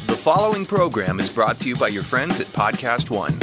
The following program is brought to you by your friends at Podcast One.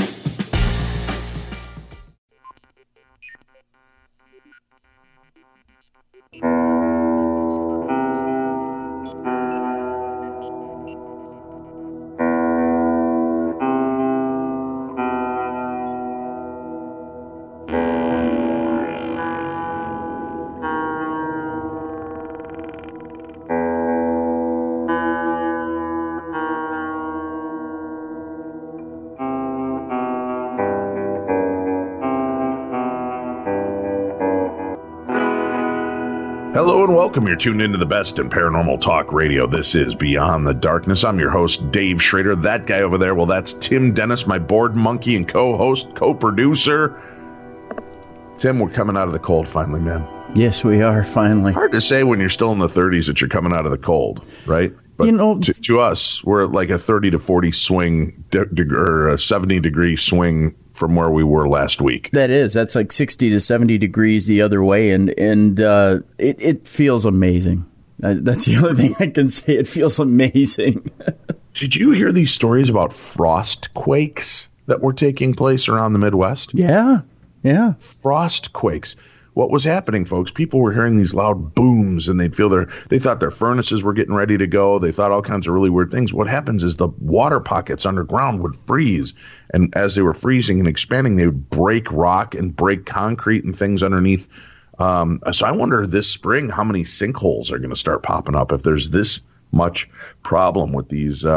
Hello and welcome. You're tuned into the best in paranormal talk radio. This is Beyond the Darkness. I'm your host, Dave Schrader. That guy over there, well, that's Tim Dennis, my board monkey and co-host, co-producer. Tim, we're coming out of the cold finally, man. Yes, we are, finally. Hard to say when you're still in the 30s that you're coming out of the cold, right? But to us, we're at like a 30 to 40 swing or a 70 degree swing from where we were last week. That's like 60 to 70 degrees the other way, and it feels amazing. That's the only thing I can say. It feels amazing. Did you hear these stories about frost quakes that were taking place around the Midwest? Yeah. Frost quakes. What was happening, folks? People were hearing these loud booms, and they thought their furnaces were getting ready to go. They thought all kinds of really weird things. What happens is the water pockets underground would freeze, and as they were freezing and expanding, they would break rock and break concrete and things underneath. So I wonder this spring how many sinkholes are going to start popping up if there's this much problem with these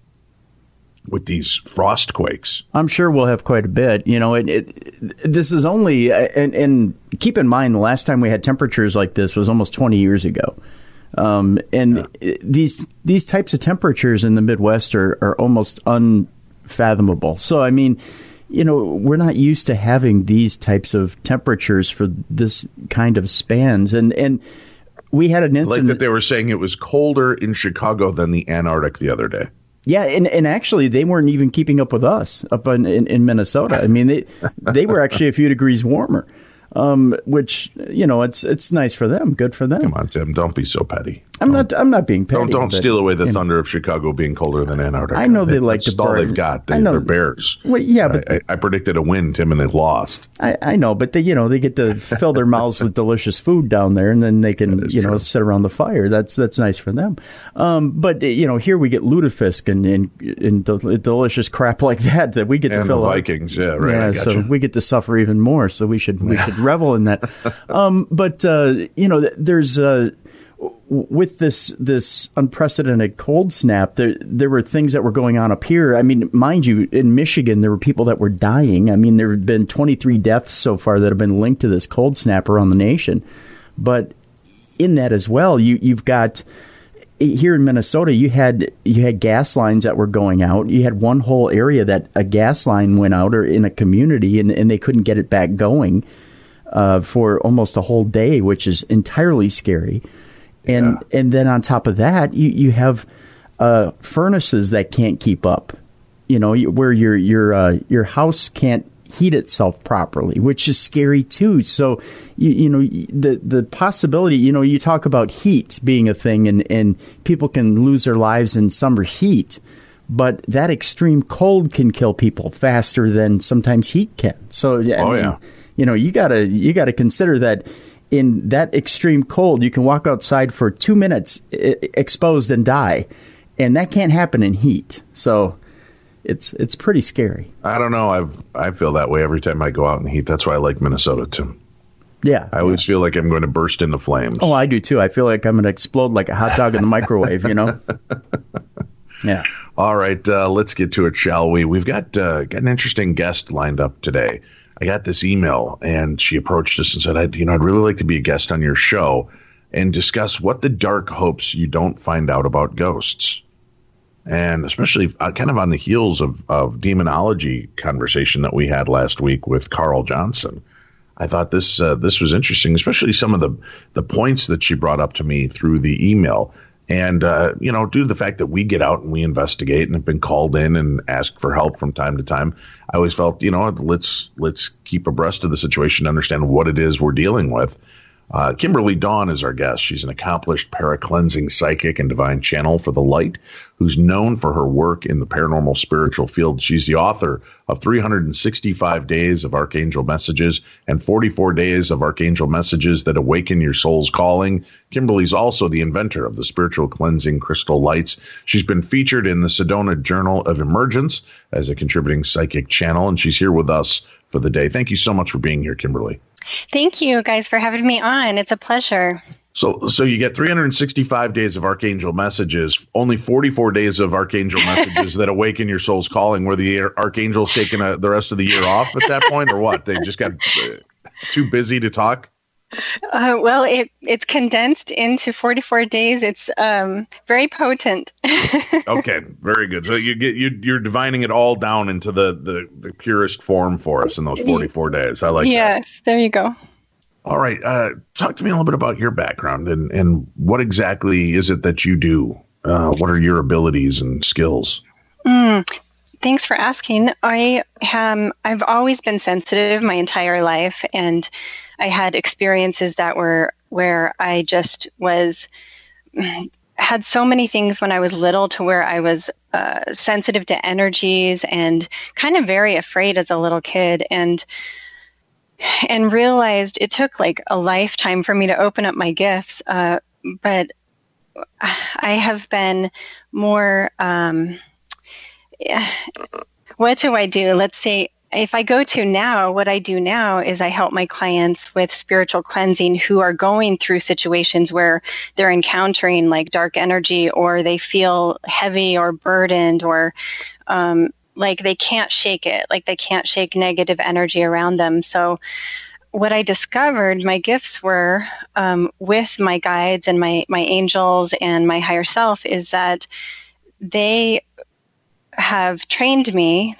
frost quakes. I'm sure we'll have quite a bit. You know, this is only, and keep in mind, the last time we had temperatures like this was almost 20 years ago. These types of temperatures in the Midwest are almost unfathomable. So, I mean, you know, we're not used to having these types of temperatures for this kind of spans. And we had an incident. Like that they were saying it was colder in Chicago than the Antarctic the other day. Yeah, and actually, they weren't even keeping up with us up in Minnesota. I mean, they were actually a few degrees warmer, which, you know, it's nice for them. Good for them. Come on, Tim, don't be so petty. I'm not being petty. Don't steal away the thunder of Chicago being colder than Antarctica. I know they like to burn. That's all they've got. They're bears. Well, yeah, but I predicted a win, Tim, and they lost. I know, but they get to fill their mouths with delicious food down there, and then they can true. Sit around the fire. That's nice for them. But here we get lutefisk and delicious crap like that we get to fill the Vikings. Yeah, right. Yeah, so we get to suffer even more. So we should revel in that. There's with this unprecedented cold snap, there were things that were going on up here. I mean, mind you, in Michigan, there were people that were dying. I mean, there have been 23 deaths so far that have been linked to this cold snap around the nation. But in that as well, you've got here in Minnesota, you had gas lines that were going out. You had one whole area that a gas line went out or in a community, and they couldn't get it back going for almost a whole day, which is entirely scary. And then on top of that, you have furnaces that can't keep up, where your house can't heat itself properly, which is scary too. So the possibility, you talk about heat being a thing, and people can lose their lives in summer heat, but that extreme cold can kill people faster than sometimes heat can. So you gotta consider that. In that extreme cold, you can walk outside for 2 minutes exposed and die, and that can't happen in heat. So it's pretty scary. I don't know. I feel that way every time I go out in heat. That's why I like Minnesota too. Yeah, I always feel like I'm going to burst into flames. Oh, I do too. I feel like I'm going to explode like a hot dog in the microwave. Yeah. All right, let's get to it, shall we? We've got an interesting guest lined up today. I got this email, and she approached us and said, I'd really like to be a guest on your show and discuss what the dark hopes you don't find out about ghosts. And especially kind of on the heels of demonology conversation that we had last week with Carl Johnson. I thought this was interesting, especially some of the points that she brought up to me through the email. And, due to the fact that we get out and we investigate and have been called in and asked for help from time to time, I always felt, let's keep abreast of the situation, understand what it is we're dealing with. Kimberly Dawn is our guest. She's an accomplished para-cleansing psychic and divine channel for the light who's known for her work in the paranormal spiritual field. She's the author of 365 Days of Archangel Messages and 44 Days of Archangel Messages That Awaken Your Soul's Calling. Kimberly's also the inventor of the spiritual cleansing crystal lights. She's been featured in the Sedona Journal of Emergence as a contributing psychic channel, and she's here with us for the day. Thank you so much for being here, Kimberly. Thank you guys for having me on. It's a pleasure. So you get 365 days of Archangel Messages, only 44 days of Archangel Messages That Awaken Your Soul's Calling. Were the Archangels taking the rest of the year off at that point, or what? They just got too busy to talk? Well, it's condensed into 44 days. It's very potent. Okay, very good. So you're divining it all down into the purest form for us in those 44 days. I like that. Yes, there you go. All right. Talk to me a little bit about your background and what exactly is it that you do? What are your abilities and skills? Thanks for asking. I've always been sensitive my entire life, and I had experiences that were where I just had so many things when I was little to where I was sensitive to energies and kind of very afraid as a little kid, and realized it took like a lifetime for me to open up my gifts. But I have been more, what do I do? Let's say if I go to now, what I do now is I help my clients with spiritual cleansing who are going through situations where they're encountering like dark energy, or they feel heavy or burdened, or like they can't shake it, like they can't shake negative energy around them. So what I discovered, my gifts were with my guides and my angels and my higher self, is that they have trained me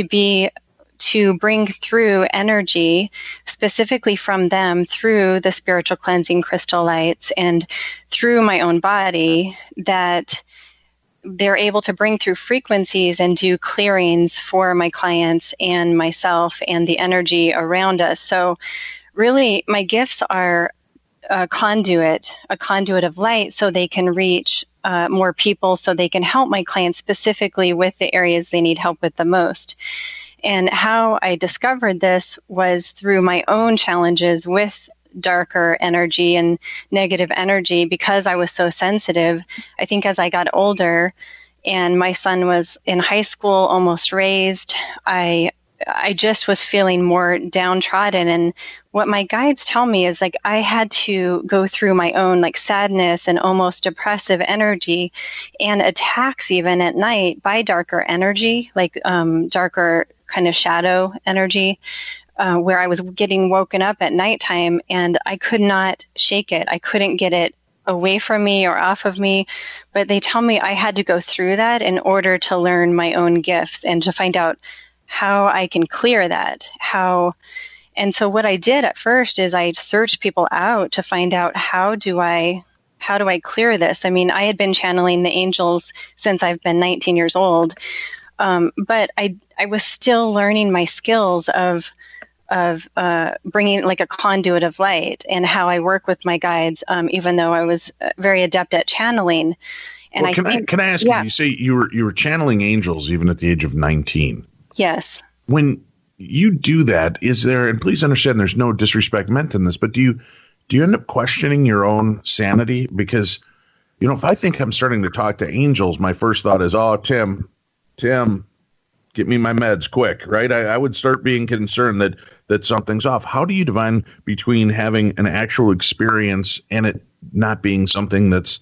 to bring through energy specifically from them through the spiritual cleansing crystal lights and through my own body, that they're able to bring through frequencies and do clearings for my clients and myself and the energy around us. So really my gifts are a conduit of light, so they can reach more people, so they can help my clients specifically with the areas they need help with the most. And how I discovered this was through my own challenges with darker energy and negative energy, because I was so sensitive. I think as I got older and my son was in high school, almost raised, I just was feeling more downtrodden. And what my guides tell me is like I had to go through my own like sadness and almost depressive energy and attacks even at night by darker energy, like darker kind of shadow energy, where I was getting woken up at nighttime and I could not shake it. I couldn't get it away from me or off of me. But they tell me I had to go through that in order to learn my own gifts and to find out how I can clear that. And so what I did at first is I searched people out to find out how do I clear this? I mean, I had been channeling the angels since I've been 19 years old. But I was still learning my skills of bringing like a conduit of light and how I work with my guides, even though I was very adept at channeling. And well, can I ask you? You say you were channeling angels even at the age of 19. Yes. When you do that, is there? And please understand, there's no disrespect meant in this, but do you end up questioning your own sanity? Because if I think I'm starting to talk to angels, my first thought is, oh, Tim, get me my meds quick, right? I would start being concerned that something's off. How do you divine between having an actual experience and it not being something that's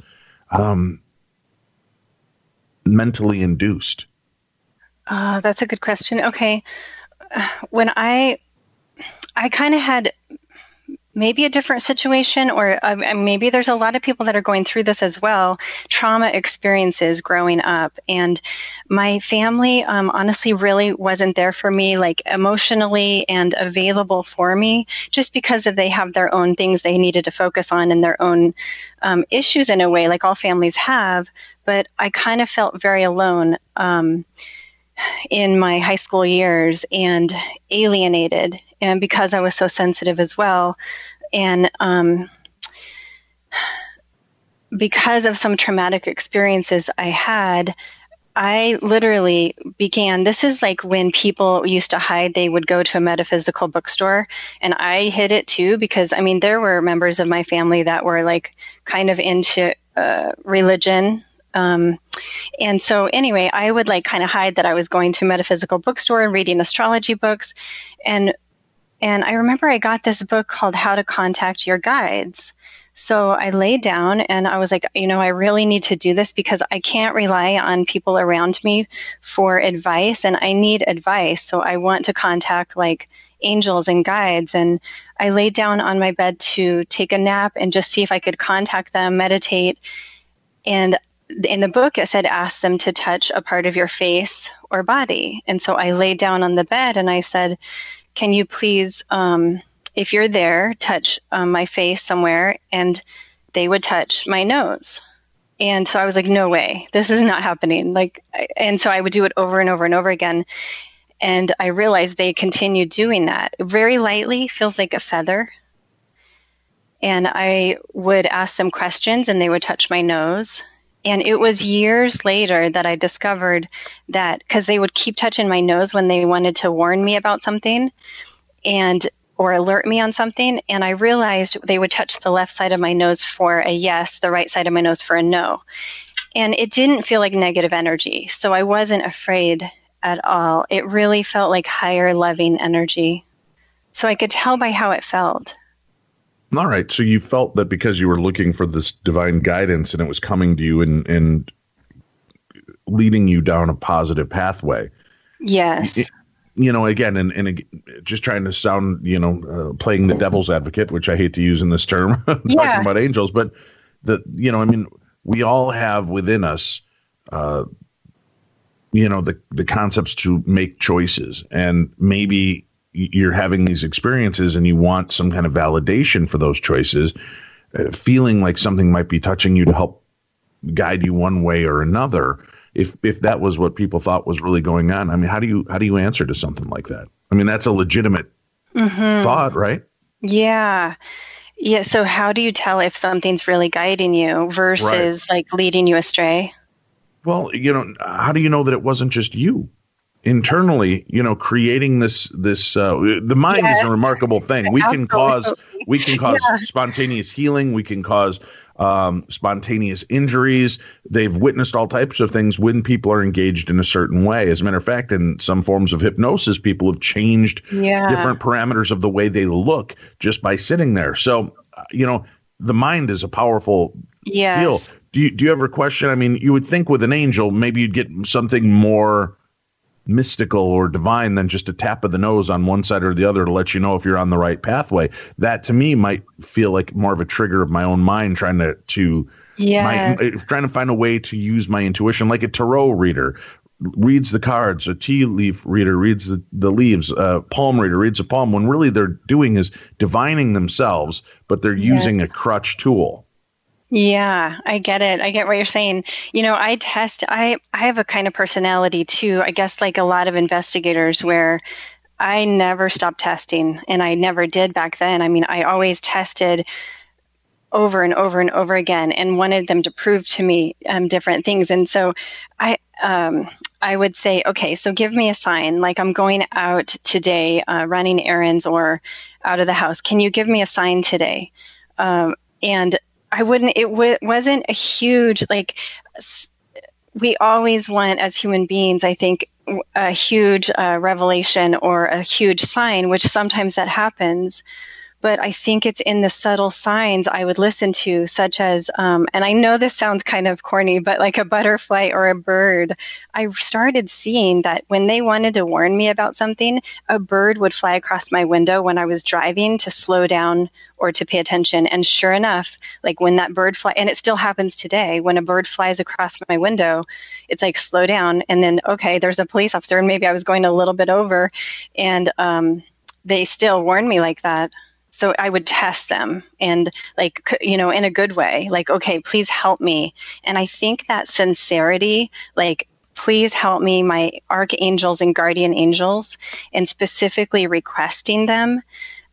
mentally induced? That's a good question. Okay. When I kind of had maybe a different situation, or maybe there's a lot of people that are going through this as well, trauma experiences growing up. And my family, honestly, really wasn't there for me, like emotionally and available for me, just because they have their own things they needed to focus on and their own issues in a way, like all families have. But I kind of felt very alone in my high school years and alienated, and because I was so sensitive as well. And because of some traumatic experiences I had, I literally began, this is like when people used to hide, they would go to a metaphysical bookstore, and I hid it too, because I mean, there were members of my family that were like kind of into religion. And so anyway, I would like kind of hide that I was going to a metaphysical bookstore and reading astrology books. And I remember I got this book called How to Contact Your Guides. So I laid down and I was like, I really need to do this because I can't rely on people around me for advice, and I need advice. So I want to contact like angels and guides. And I laid down on my bed to take a nap and just see if I could contact them, meditate. And in the book, it said, ask them to touch a part of your face or body. And so I laid down on the bed and I said, can you please, if you're there, touch my face somewhere? And they would touch my nose. And so I was like, no way, this is not happening. And so I would do it over and over and over again. And I realized they continued doing that very lightly, feels like a feather. And I would ask them questions and they would touch my nose. And it was years later that I discovered that, because they would keep touching my nose when they wanted to warn me about something or alert me on something. And I realized they would touch the left side of my nose for a yes, the right side of my nose for a no. And it didn't feel like negative energy. So I wasn't afraid at all. It really felt like higher, loving energy. So I could tell by how it felt. All right. So you felt that because you were looking for this divine guidance and it was coming to you and leading you down a positive pathway. Yes. Again, and just trying to sound, playing the devil's advocate, which I hate to use in this term, talking about angels, but we all have within us, the concepts to make choices, and maybe you're having these experiences and you want some kind of validation for those choices, feeling like something might be touching you to help guide you one way or another. If that was what people thought was really going on, I mean, how do you answer to something like that? I mean, that's a legitimate thought, right? Yeah. Yeah. So how do you tell if something's really guiding you versus like leading you astray? Well, how do you know that it wasn't just you? Internally, creating this, the mind is a remarkable thing. We can cause spontaneous healing. We can cause spontaneous injuries. They've witnessed all types of things when people are engaged in a certain way. As a matter of fact, in some forms of hypnosis, people have changed different parameters of the way they look just by sitting there. So, the mind is a powerful deal. Do you ever question? I mean, you would think with an angel, maybe you'd get something more mystical or divine than just a tap of the nose on one side or the other to let you know if you're on the right pathway. That to me might feel like more of a trigger of my own mind trying to find a way to use my intuition, like a tarot reader reads the cards, a tea leaf reader reads the leaves, a palm reader reads a palm, when really they're doing is divining themselves, but they're using a crutch tool. Yeah, I get it. I get what you're saying. I have a kind of personality too, I guess, like a lot of investigators, where I never stopped testing, and I never did back then. I mean, I always tested over and over and over again and wanted them to prove to me different things. And so I would say, okay, so give me a sign, like I'm going out today, running errands or out of the house. Can you give me a sign today? And I wouldn't, wasn't a huge, we always want as human beings, I think, a huge revelation or a huge sign, which sometimes that happens. But I think it's in the subtle signs I would listen to, such as, and I know this sounds kind of corny, but like a butterfly or a bird. I started seeing that when they wanted to warn me about something, a bird would fly across my window when I was driving to slow down or to pay attention. And sure enough, like when that bird and it still happens today, when a bird flies across my window, it's like, slow down. And then, okay, there's a police officer, and maybe I was going a little bit over, and they still warn me like that. So I would test them and in a good way, like, okay, please help me. And I think that sincerity, like, please help me, my archangels and guardian angels, and specifically requesting them,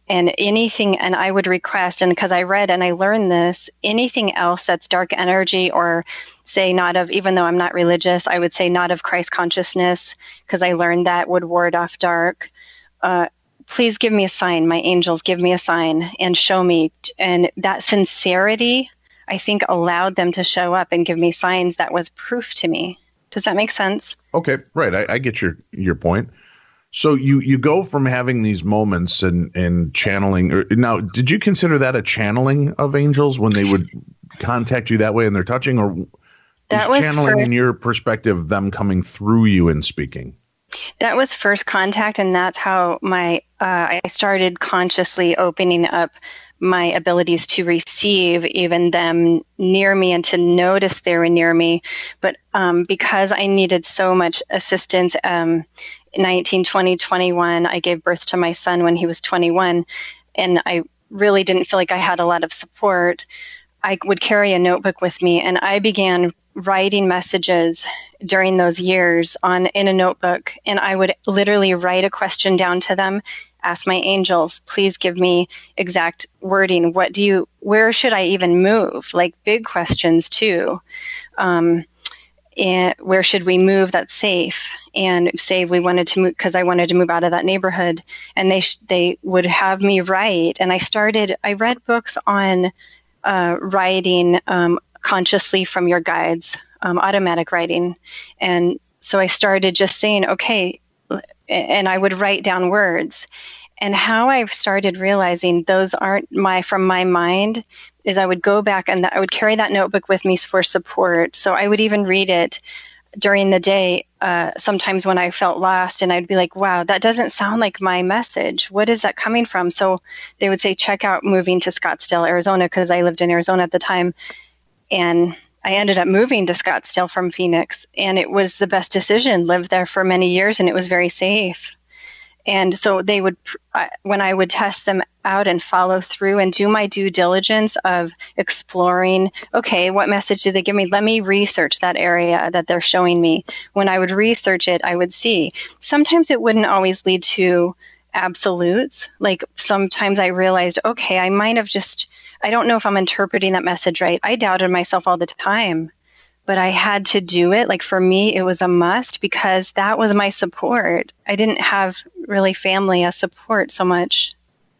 And anything, and I would request, and because I read and I learned this, anything else that's dark energy, or say not of, even though I'm not religious, I would say not of Christ consciousness, because I learned that would ward off dark. Please give me a sign, my angels, give me a sign and show me. And that sincerity, I think, allowed them to show up and give me signs that was proof to me. Does that make sense? Okay, right. I get your point. So you go from having these moments and channeling. Now, did you consider that a channeling of angels when they would contact you that way and they're touching, or that was was channeling first, in your perspective them coming through you and speaking? That was first contact, and that's how I started consciously opening up my abilities to receive even them near me and to notice they were near me. But because I needed so much assistance, 19, 20, 21, I gave birth to my son when he was 21, and I really didn't feel like I had a lot of support. I would carry a notebook with me, and I began writing messages during those years in a notebook, and I would literally write a question down to them, ask my angels, please give me exact wording. Where should I even move? Like big questions too. And where should we move that's safe? And say we wanted to move, because I wanted to move out of that neighborhood, and they would have me write. And I read books on writing consciously from your guides, automatic writing. And so I started just saying, okay, and I would write down words. And how I started realizing those aren't from my mind is I would go back and I would carry that notebook with me for support. So I would even read it during the day, sometimes when I felt lost, and I'd be like, wow, that doesn't sound like my message. What is that coming from? So they would say, check out moving to Scottsdale, Arizona, because I lived in Arizona at the time. And I ended up moving to Scottsdale from Phoenix, and it was the best decision. Lived there for many years, and it was very safe. And so they would, when I would test them out and follow through and do my due diligence of exploring, okay, what message did they give me? Let me research that area that they're showing me. When I would research it, I would see. Sometimes it wouldn't always lead to absolutes. Like sometimes I realized, okay, I might have I don't know if I'm interpreting that message right. I doubted myself all the time, but I had to do it. Like for me, it was a must because that was my support. I didn't have really family as support so much.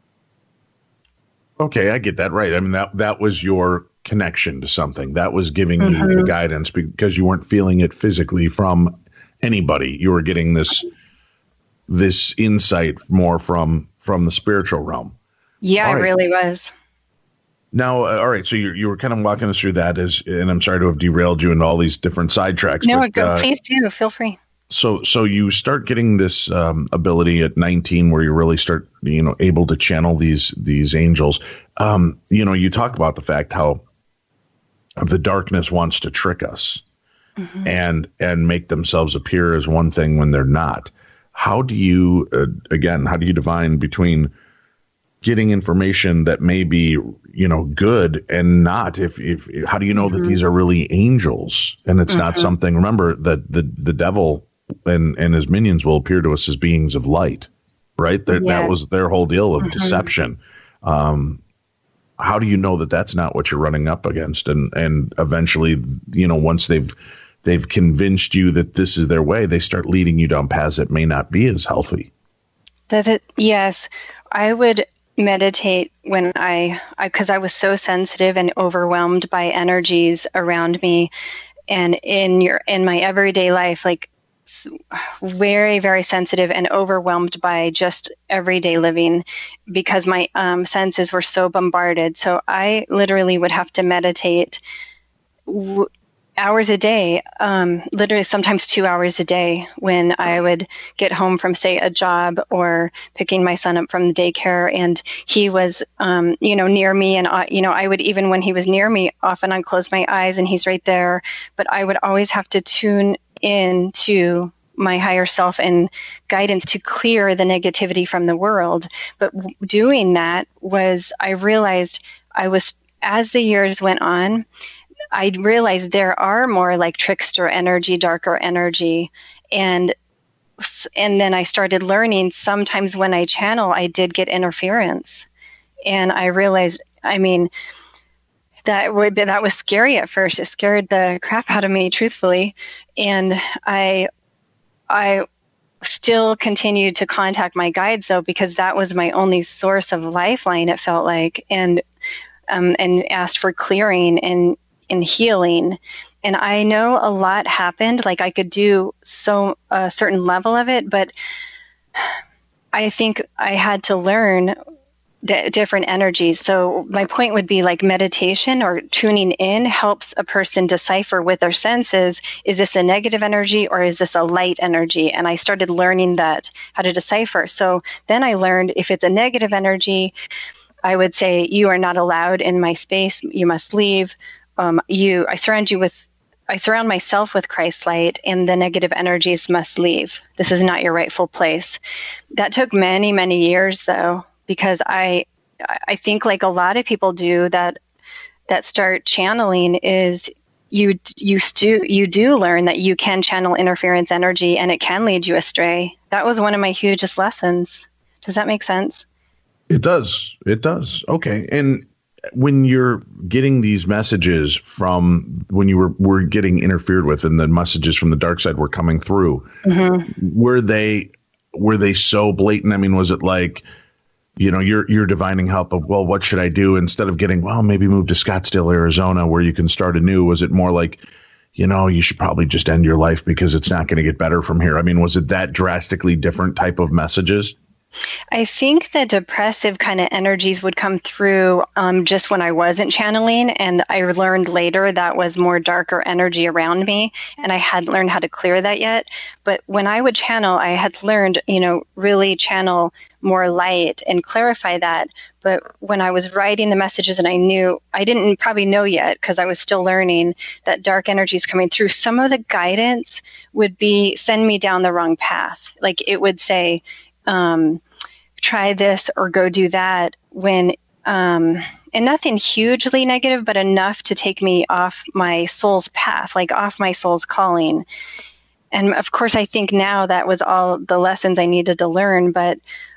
Okay, I get that, right. I mean, that was your connection to something. That was giving you the guidance because you weren't feeling it physically from anybody. You were getting this insight more from the spiritual realm. Yeah, right. It really was. Now, all right, so you were kind of walking us through that, and I'm sorry to have derailed you into all these different sidetracks. No, please do. Feel free. So you start getting this ability at 19 where you really start, able to channel these angels. You talk about the fact how the darkness wants to trick us and make themselves appear as one thing when they're not. How do you divine between getting information that may be, good and not? If how do you know that these are really angels and it's not something? Remember that the devil and his minions will appear to us as beings of light, right? That was their whole deal of deception. How do you know that that's not what you're running up against? And eventually, once they've convinced you that this is their way, they start leading you down paths that may not be as healthy. Yes, I would meditate when because I was so sensitive and overwhelmed by energies around me, and in my everyday life, like very, very sensitive and overwhelmed by just everyday living because my senses were so bombarded. So I literally would have to meditate hours a day, literally sometimes 2 hours a day when I would get home from, say, a job or picking my son up from the daycare, and he was, near me. And, I would, even when he was near me, often I'd close my eyes and he's right there. But I would always have to tune in to my higher self and guidance to clear the negativity from the world. But doing that I realized as the years went on, I realized there are more like trickster energy, darker energy, and and then I started learning sometimes when I channel, I did get interference. And I realized, I mean, that was scary at first. It scared the crap out of me, truthfully. And I still continued to contact my guides, though, because that was my only source of lifeline, it felt like, and asked for clearing and healing. And I know a lot happened. Like, I could do a certain level of it, but I think I had to learn the different energies. So my point would be, like, meditation or tuning in helps a person decipher with their senses, is this a negative energy or is this a light energy? And I started learning that, how to decipher. So then I learned, if it's a negative energy, I would say, you are not allowed in my space. You must leave. I surround myself with Christ's light, and the negative energies must leave. This is not your rightful place. That took many, many years, though, because I think, like a lot of people do that start channeling, is you do learn that you can channel interference energy and it can lead you astray. That was one of my hugest lessons. Does that make sense? It does. It does. Okay. And when you're getting these messages from, when you were getting interfered with and the messages from the dark side were coming through, were they so blatant? I mean, was it like, you're divining help of, well, what should I do? Instead of getting, well, maybe move to Scottsdale, Arizona, where you can start anew. Was it more like, you should probably just end your life because it's not going to get better from here? I mean, was it that drastically different type of messages? I think the depressive kind of energies would come through just when I wasn't channeling, and I learned later that was more darker energy around me, and I hadn't learned how to clear that yet. But when I would channel, I had learned, really channel more light and clarify that. But when I was writing the messages, and I didn't probably know yet because I was still learning, that dark energy is coming through, some of the guidance would be send me down the wrong path. Like, it would say, try this or go do that, when and nothing hugely negative, but enough to take me off my soul's path, like off my soul's calling. And of course, I think now that was all the lessons I needed to learn. But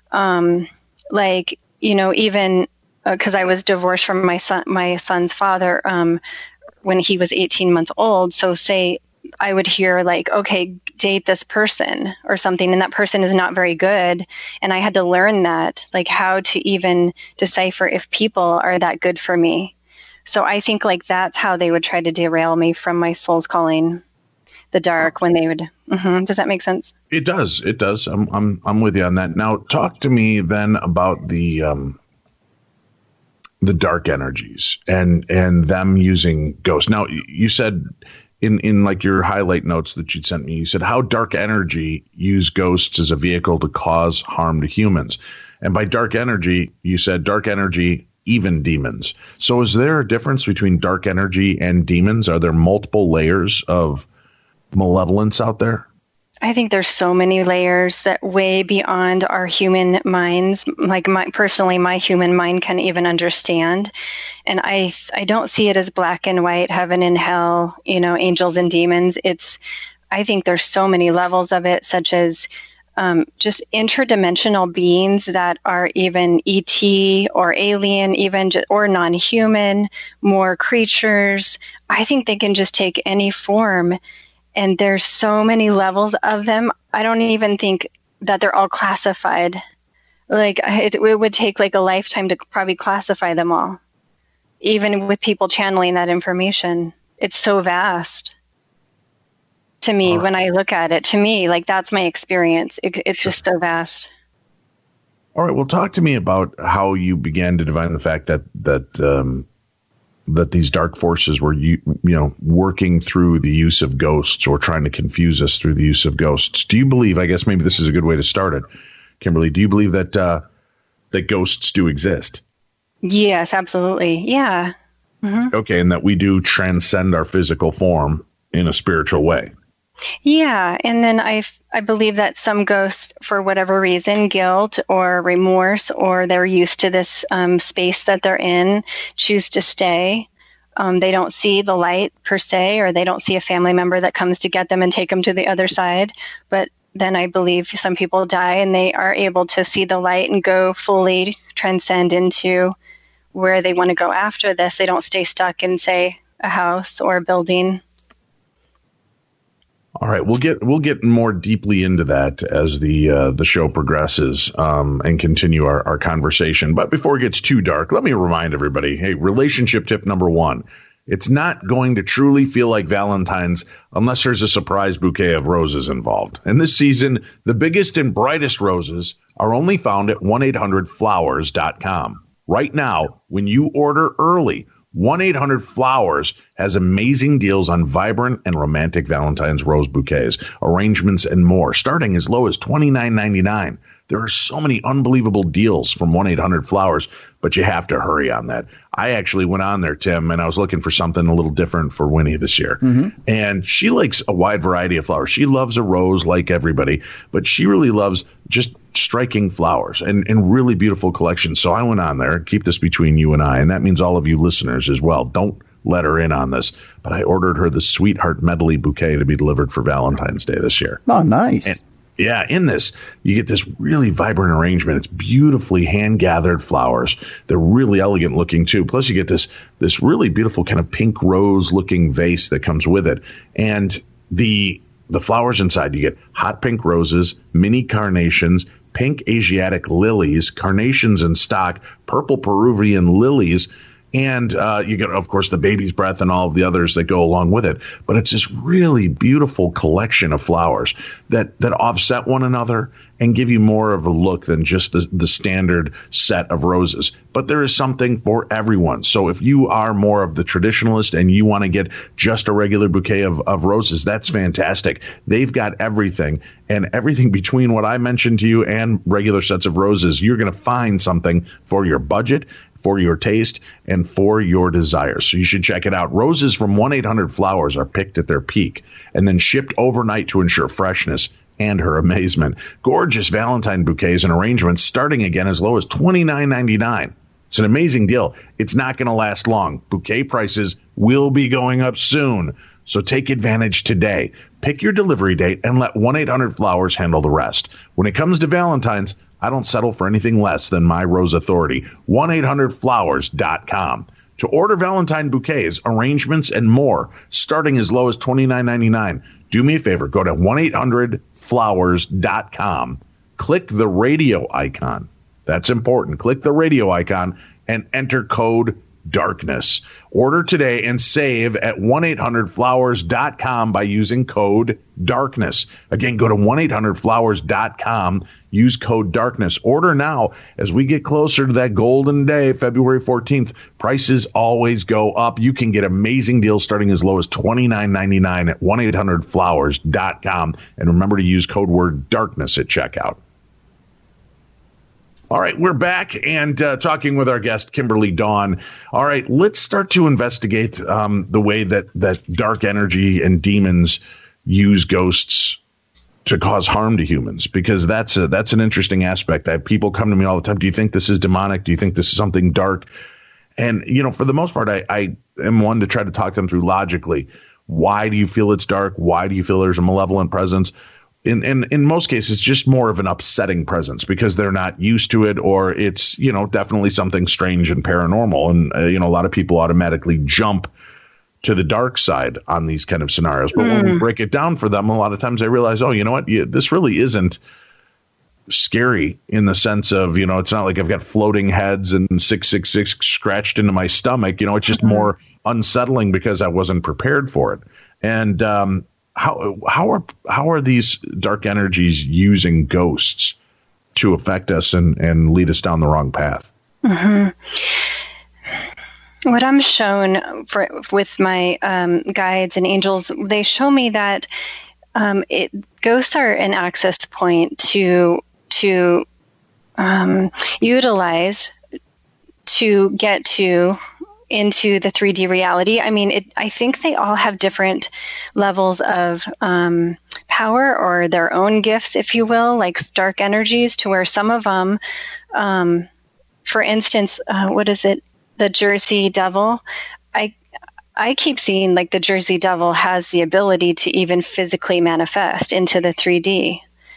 even because I was divorced from my son's father when he was 18 months old. So say I would hear, like, okay, date this person or something, and that person is not very good. And I had to learn that, like, how to even decipher if people are that good for me. So I think, like, that's how they would try to derail me from my soul's calling, the dark, when they would. Does that make sense? It does. It does. I'm with you on that. Now, talk to me then about the dark energies and them using ghosts. Now, you said, in like your highlight notes that you'd sent me, you said how dark energy use ghosts as a vehicle to cause harm to humans. And by dark energy, you said dark energy, even demons. So is there a difference between dark energy and demons? Are there multiple layers of malevolence out there? I think there's so many layers that way beyond our human minds. Like, my human mind can even understand. And I don't see it as black and white, heaven and hell, angels and demons. I think there's so many levels of it, such as just interdimensional beings that are even ET or alien, or non-human, more creatures. I think they can just take any form. And there's so many levels of them. I don't even think that they're all classified. Like, it would take like a lifetime to probably classify them all, even with people channeling that information. It's so vast to me when I look at it. To me, like, that's my experience. It's just so vast. All right. Well, talk to me about how you began to divine the fact that these dark forces were, working through the use of ghosts, or trying to confuse us through the use of ghosts. Do you believe, I guess maybe this is a good way to start it, Kimberly, do you believe that ghosts do exist? Yes, absolutely. Yeah. Mm-hmm. Okay. And that we do transcend our physical form in a spiritual way. Yeah. And then I believe that some ghosts, for whatever reason, guilt or remorse, or they're used to this space that they're in, choose to stay. They don't see the light per se, or they don't see a family member that comes to get them and take them to the other side. But then I believe some people die and they are able to see the light and go fully transcend into where they want to go after this. They don't stay stuck in, say, a house or a building. All right, we'll get more deeply into that as the show progresses and continue our conversation. But before it gets too dark, let me remind everybody, hey, relationship tip number 1. It's not going to truly feel like Valentine's unless there's a surprise bouquet of roses involved. And this season, the biggest and brightest roses are only found at 1-800-Flowers.com. Right now, when you order early, 1-800-Flowers has amazing deals on vibrant and romantic Valentine's rose bouquets, arrangements, and more, starting as low as $29.99. There are so many unbelievable deals from 1-800-Flowers, but you have to hurry on that. I actually went on there, Tim, and I was looking for something a little different for Winnie this year. Mm-hmm. And she likes a wide variety of flowers. She loves a rose like everybody, but she really loves just striking flowers and really beautiful collections. So I went on there, keep this between you and I, and that means all of you listeners as well. Don't let her in on this, but I ordered her the Sweetheart Medley bouquet to be delivered for Valentine's Day this year. Oh, nice. And yeah, in this, you get this really vibrant arrangement. It's beautifully hand-gathered flowers. They're really elegant looking, too. Plus, you get this really beautiful kind of pink rose-looking vase that comes with it. And the flowers inside, you get hot pink roses, mini carnations, pink Asiatic lilies, carnations in stock, purple Peruvian lilies, and you get, of course, the baby's breath and all of the others that go along with it. But it's this really beautiful collection of flowers that offset one another and give you more of a look than just the standard set of roses. But there is something for everyone. So if you are more of the traditionalist and you want to get just a regular bouquet of roses, that's fantastic. They've got everything, and everything between what I mentioned to you and regular sets of roses, you're going to find something for your budget, for your taste, and for your desires. So you should check it out. Roses from 1-800-Flowers are picked at their peak and then shipped overnight to ensure freshness and her amazement. Gorgeous Valentine bouquets and arrangements starting again as low as $29.99. It's an amazing deal. It's not going to last long. Bouquet prices will be going up soon. So take advantage today. Pick your delivery date and let 1-800-Flowers handle the rest. When it comes to Valentine's, I don't settle for anything less than my Rose Authority. 1-800-Flowers.com. To order Valentine bouquets, arrangements, and more, starting as low as $29.99, do me a favor. Go to 1-800-Flowers.com. Click the radio icon. That's important. Click the radio icon and enter code DARKNESS. Order today and save at 1-800-Flowers.com by using code DARKNESS. Again, go to 1-800-Flowers.com. Use code DARKNESS. Order now as we get closer to that golden day, February 14th. Prices always go up. You can get amazing deals starting as low as $29.99 at 1-800-Flowers.com. And remember to use code word DARKNESS at checkout. All right, we're back and talking with our guest, Kimberly Dawn. All right, let's start to investigate the way that dark energy and demons use ghosts to cause harm to humans, because that's an interesting aspect. That people come to me all the time. Do you think this is demonic? Do you think this is something dark? And, for the most part, I am one to try to talk them through logically. Why do you feel it's dark? Why do you feel there's a malevolent presence? In most cases, it's just more of an upsetting presence because they're not used to it, or it's, definitely something strange and paranormal. And, a lot of people automatically jump to the dark side on these kind of scenarios. But when we break it down for them, a lot of times they realize, oh, you know what? This really isn't scary in the sense of, it's not like I've got floating heads and 666 scratched into my stomach. It's just more unsettling because I wasn't prepared for it. And, How are these dark energies using ghosts to affect us and lead us down the wrong path? Mm-hmm. What I'm shown with my guides and angels, they show me that ghosts are an access point to utilize to get into the 3D reality. I mean, I think they all have different levels of power or their own gifts, if you will, like dark energies, to where some of them, for instance, what is it? The Jersey Devil. I keep seeing like the Jersey Devil has the ability to even physically manifest into the 3D.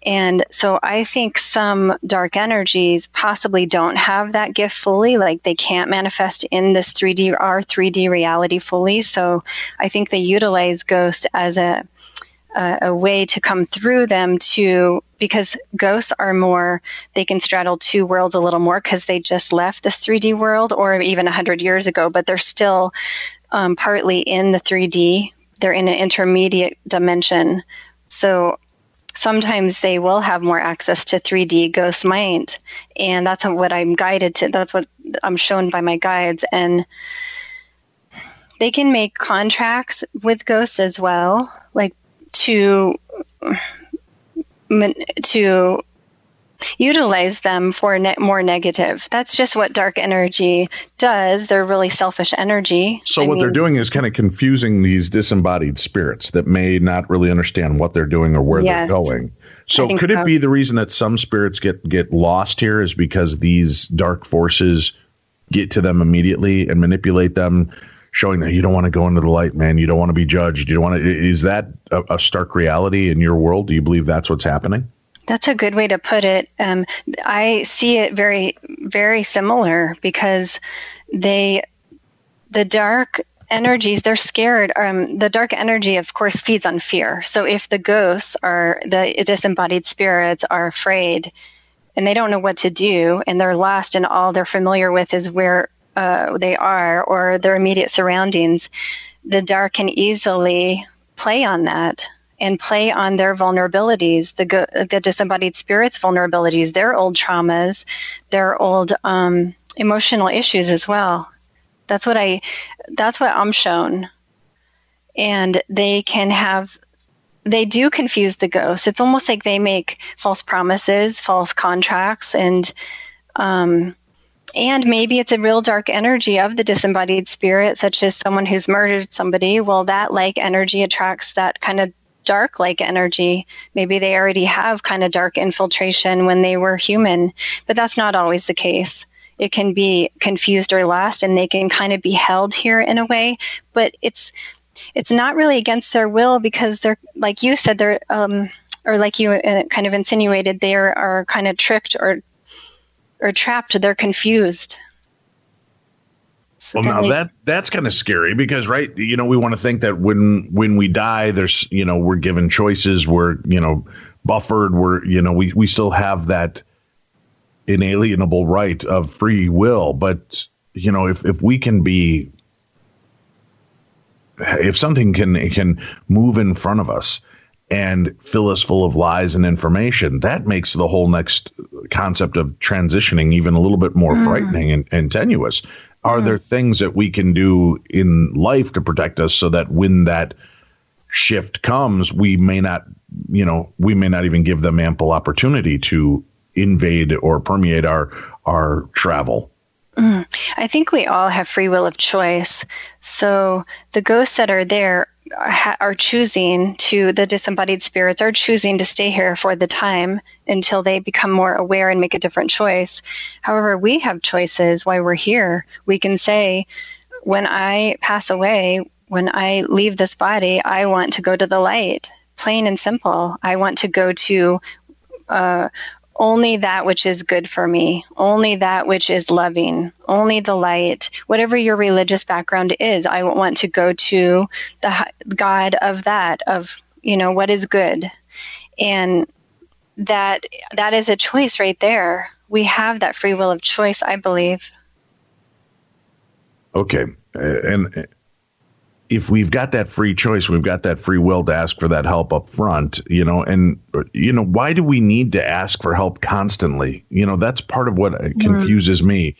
And so I think some dark energies possibly don't have that gift fully, like they can't manifest in this 3D reality fully. So I think they utilize ghosts as a way to come through them because ghosts are more, they can straddle two worlds a little more because they just left this 3D world or even 100 years ago, but they're still partly in the 3D. They're in an intermediate dimension. So sometimes they will have more access to 3D, ghosts might. And that's what I'm guided to. That's what I'm shown by my guides. And they can make contracts with ghosts as well, like to utilize them for more negative. That's just what dark energy does. They're really selfish energy. So what they're doing is kind of confusing these disembodied spirits that may not really understand what they're doing or where they're going. So could it be the reason that some spirits get lost here is because these dark forces get to them immediately and manipulate them, showing that you don't want to go into the light, man. You don't want to be judged. You don't want to. Is that a stark reality in your world? Do you believe that's what's happening? That's a good way to put it. I see it very, very similar because the dark energies, they're scared. The dark energy, of course, feeds on fear. So if the ghosts the disembodied spirits are afraid and they don't know what to do and they're lost and all they're familiar with is where they are or their immediate surroundings, the dark can easily play on that and play on their vulnerabilities, the disembodied spirits' vulnerabilities, their old traumas, their old emotional issues as well. That's what I'm shown. And they do confuse the ghosts. It's almost like they make false promises, false contracts, and maybe it's a real dark energy of the disembodied spirit, such as someone who's murdered somebody. Well, that like energy attracts that kind of dark like energy. Maybe they already have kind of dark infiltration when they were human, but that's not always the case. It can be confused or lost, and they can kind of be held here in a way, but it's not really against their will because they're, like you said, they're or like you kind of insinuated, they are kind of tricked or trapped. They're confused. So well, now that's kind of scary because, right, we want to think that when we die, there's, we're given choices, we're, buffered, we still have that inalienable right of free will. But, if we can be, if something can move in front of us and fill us full of lies and information, that makes the whole next concept of transitioning even a little bit more frightening and tenuous. Are there things that we can do in life to protect us so that when that shift comes, we may not even give them ample opportunity to invade or permeate our travel? I think we all have free will of choice. So the ghosts that are there are choosing the disembodied spirits are choosing to stay here for the time until they become more aware and make a different choice. However, we have choices while we're here. We can say, when I pass away, when I leave this body, I want to go to the light, plain and simple. I want to go to only that which is good for me, only that which is loving, only the light. Whatever your religious background is, I want to go to the God of that, of, what is good. And that is a choice right there. We have that free will of choice, I believe. Okay. And if we've got that free choice, we've got that free will to ask for that help up front, why do we need to ask for help constantly? That's part of what confuses me,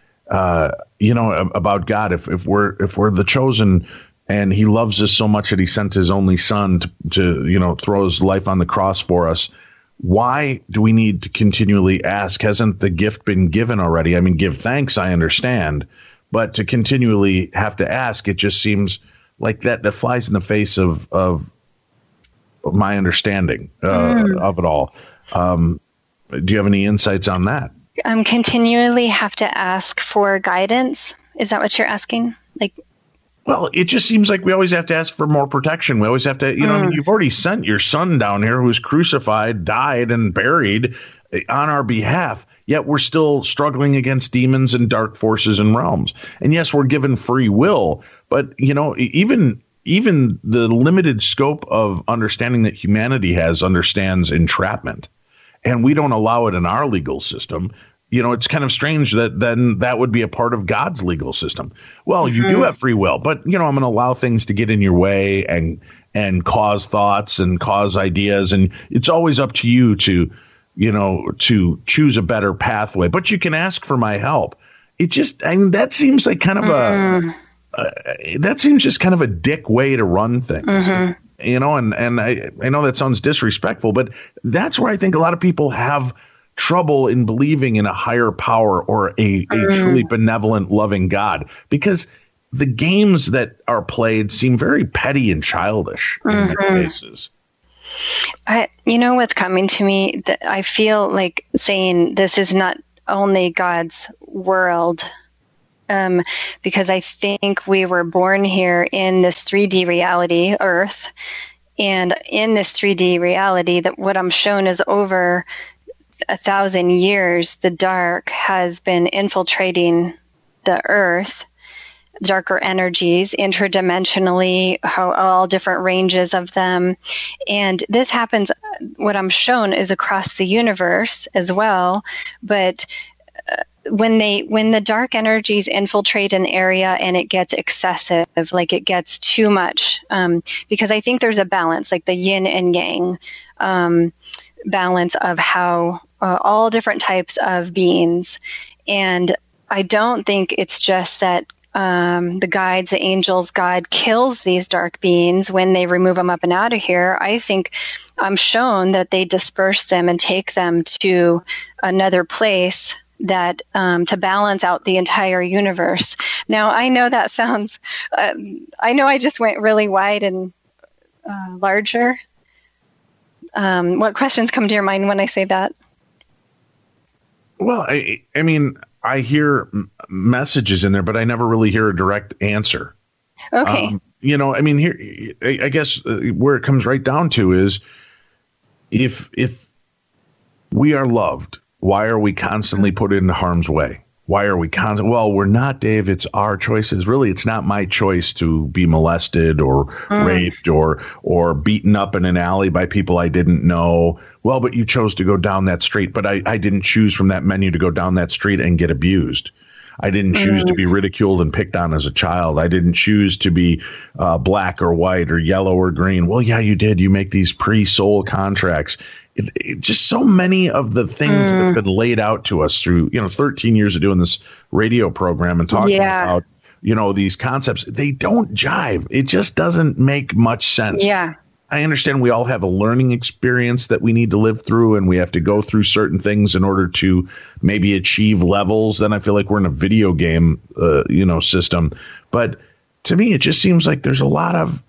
about God. If we're the chosen and he loves us so much that he sent his only son to throw his life on the cross for us, why do we need to continually ask? Hasn't the gift been given already? I mean, give thanks, I understand, but to continually have to ask, it just seems like that flies in the face of my understanding of it all. Do you have any insights on that? Continually have to ask for guidance. Is that what you're asking? Like, Well, it just seems like we always have to ask for more protection. We always have to, I mean, you've already sent your son down here who was crucified, died, and buried on our behalf. Yet we're still struggling against demons and dark forces and realms. And yes, we're given free will, but even the limited scope of understanding that humanity understands entrapment, and we don't allow it in our legal system. It's kind of strange that then that would be a part of God's legal system. Well, you do have free will, but I'm going to allow things to get in your way and cause thoughts and cause ideas, and it's always up to you to choose a better pathway, but you can ask for my help. That seems like kind of that seems just kind of a dick way to run things, and I know that sounds disrespectful, but that's where I think a lot of people have trouble in believing in a higher power or a truly benevolent, loving God, because the games that are played seem very petty and childish in many cases. What's coming to me, that I feel like saying this is not only God's world, because I think we were born here in this 3D reality, Earth, and in this 3D reality, that what I'm shown is over 1,000 years, the dark has been infiltrating the Earth. Darker energies interdimensionally, all different ranges of them. And this happens, what I'm shown is across the universe as well. But when the dark energies infiltrate an area and it gets excessive, like it gets too much, because I think there's a balance, like the yin and yang balance of how all different types of beings. And I don't think it's just that the guides, the angels, God kills these dark beings when they remove them up and out of here. I think I'm shown that they disperse them and take them to another place that to balance out the entire universe. Now, I know that sounds, I know I just went really wide and larger. What questions come to your mind when I say that? Well, I mean, I hear messages in there, but I never really hear a direct answer. Okay. I mean, here, I guess where it comes right down to is if we are loved, why are we constantly put in harm's way? Why are we constantly? Well, we're not, Dave. It's our choices. Really, it's not my choice to be molested or raped or beaten up in an alley by people I didn't know. Well, but you chose to go down that street. But I didn't choose from that menu to go down that street and get abused. I didn't choose to be ridiculed and picked on as a child. I didn't choose to be black or white or yellow or green. Well, yeah, you did. You make these pre-soul contracts. Just so many of the things that have been laid out to us through, 13 years of doing this radio program and talking about, these concepts, they don't jive. It just doesn't make much sense. Yeah. I understand we all have a learning experience that we need to live through, and we have to go through certain things in order to maybe achieve levels. Then I feel like we're in a video game, system. But to me, it just seems like there's a lot of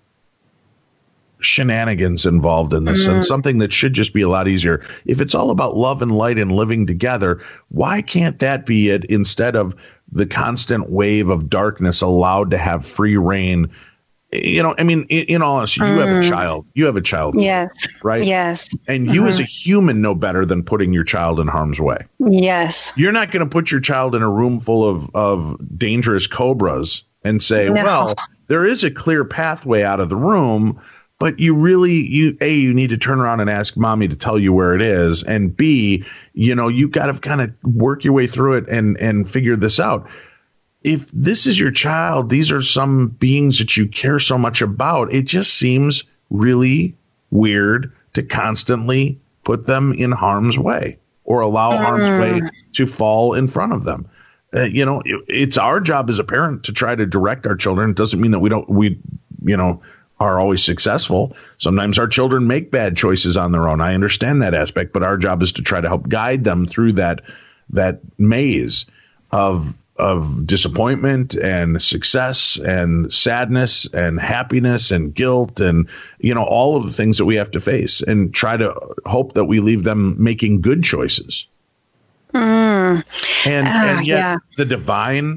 shenanigans involved in this, and something that should just be a lot easier. If it's all about love and light and living together, why can't that be it instead of the constant wave of darkness allowed to have free reign? I mean, in all honesty, you have a child. You have a child. Yes. Right? Yes. And you as a human know better than putting your child in harm's way. Yes. You're not going to put your child in a room full of dangerous cobras and say, well, there is a clear pathway out of the room, but you need to turn around and ask mommy to tell you where it is. And B, you got to kind of work your way through it and figure this out. If this is your child, these are some beings that you care so much about. It just seems really weird to constantly put them in harm's way or allow harm's way to fall in front of them. It's our job as a parent to try to direct our children. It doesn't mean that we are always successful. Sometimes our children make bad choices on their own. I understand that aspect, but our job is to try to help guide them through that maze of disappointment and success and sadness and happiness and guilt and, all of the things that we have to face, and try to hope that we leave them making good choices. And yet the divine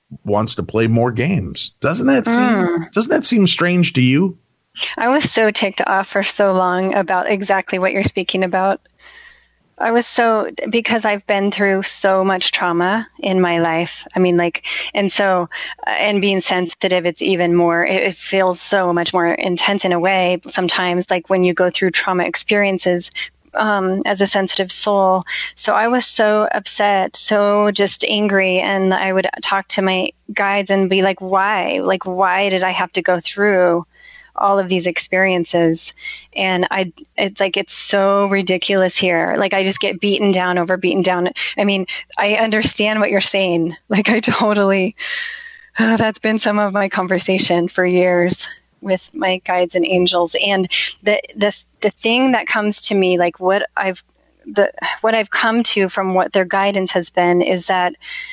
wants to play more games. Doesn't that seem strange to you? I was so ticked off for so long about exactly what you're speaking about. Because I've been through so much trauma in my life. I mean, and being sensitive, it's even more, it feels so much more intense in a way. Sometimes, like when you go through trauma experiences, as a sensitive soul. So I was so upset, so just angry. And I would talk to my guides and be like, why? Like, why did I have to go through all of these experiences? And it's so ridiculous here. Like, I just get beaten down. I mean, I understand what you're saying. Like, I totally, that's been some of my conversation for years with my guides and angels. And the thing that comes to me, like what I've come to from what their guidance has been, is that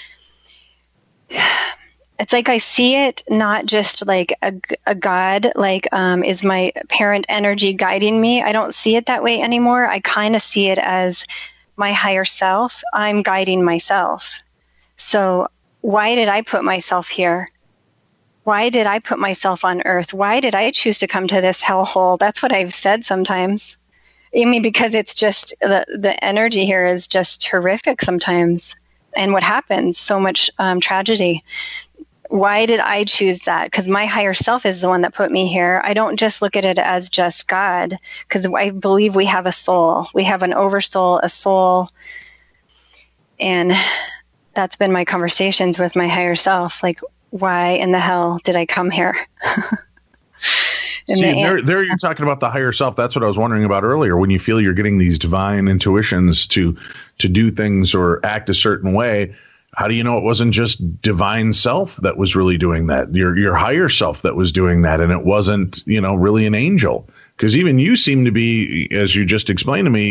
it's like I see it not just like a God, like is my parent energy guiding me. I don't see it that way anymore. I kind of see it as my higher self. I'm guiding myself. So why did I put myself here? Why did I put myself on earth? Why did I choose to come to this hellhole? That's what I've said sometimes. I mean, because it's just the energy here is just horrific sometimes. And what happens, so much tragedy. Why did I choose that? Because my higher self is the one that put me here. I don't just look at it as just God, because I believe we have a soul. We have an oversoul, a soul. And that's been my conversations with my higher self. Like, why in the hell did I come here? There you're talking about the higher self. That's what I was wondering about earlier. When you feel you're getting these divine intuitions to do things or act a certain way, how do you know it wasn't just divine self that was really doing that? Your higher self that was doing that, and it wasn't, really an angel? Because even you seem to be, as you just explained to me,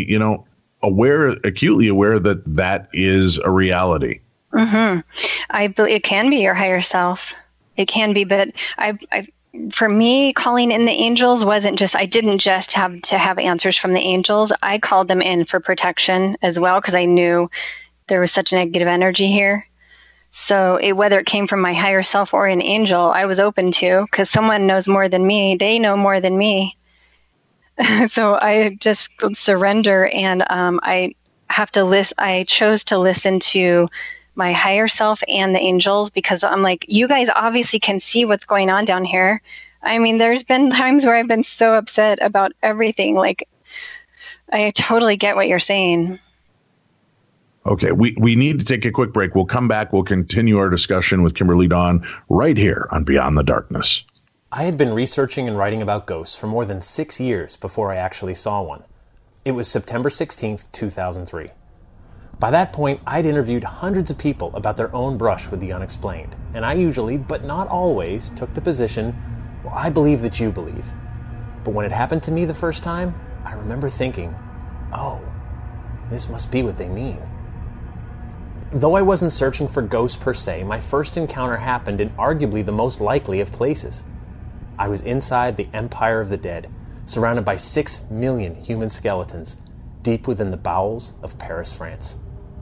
acutely aware that is a reality. Mm-hmm. It can be your higher self. It can be, but for me, calling in the angels I didn't just have to have answers from the angels. I called them in for protection as well, because I knew there was such negative energy here. So whether it came from my higher self or an angel, I was open to, because someone knows more than me. They know more than me. So I just surrender, and I chose to listen to my higher self and the angels, because I'm like, you guys obviously can see what's going on down here. I mean, there's been times where I've been so upset about everything. Like, I totally get what you're saying. Okay, we need to take a quick break. We'll come back. We'll continue our discussion with Kimberly Dawn right here on Beyond the Darkness. I had been researching and writing about ghosts for more than 6 years before I actually saw one. It was September 16th, 2003. By that point, I'd interviewed hundreds of people about their own brush with the unexplained, and I usually, but not always, took the position, well, I believe that you believe. But when it happened to me the first time, I remember thinking, oh, this must be what they mean. Though I wasn't searching for ghosts per se, my first encounter happened in arguably the most likely of places. I was inside the Empire of the Dead, surrounded by 6 million human skeletons, deep within the bowels of Paris, France.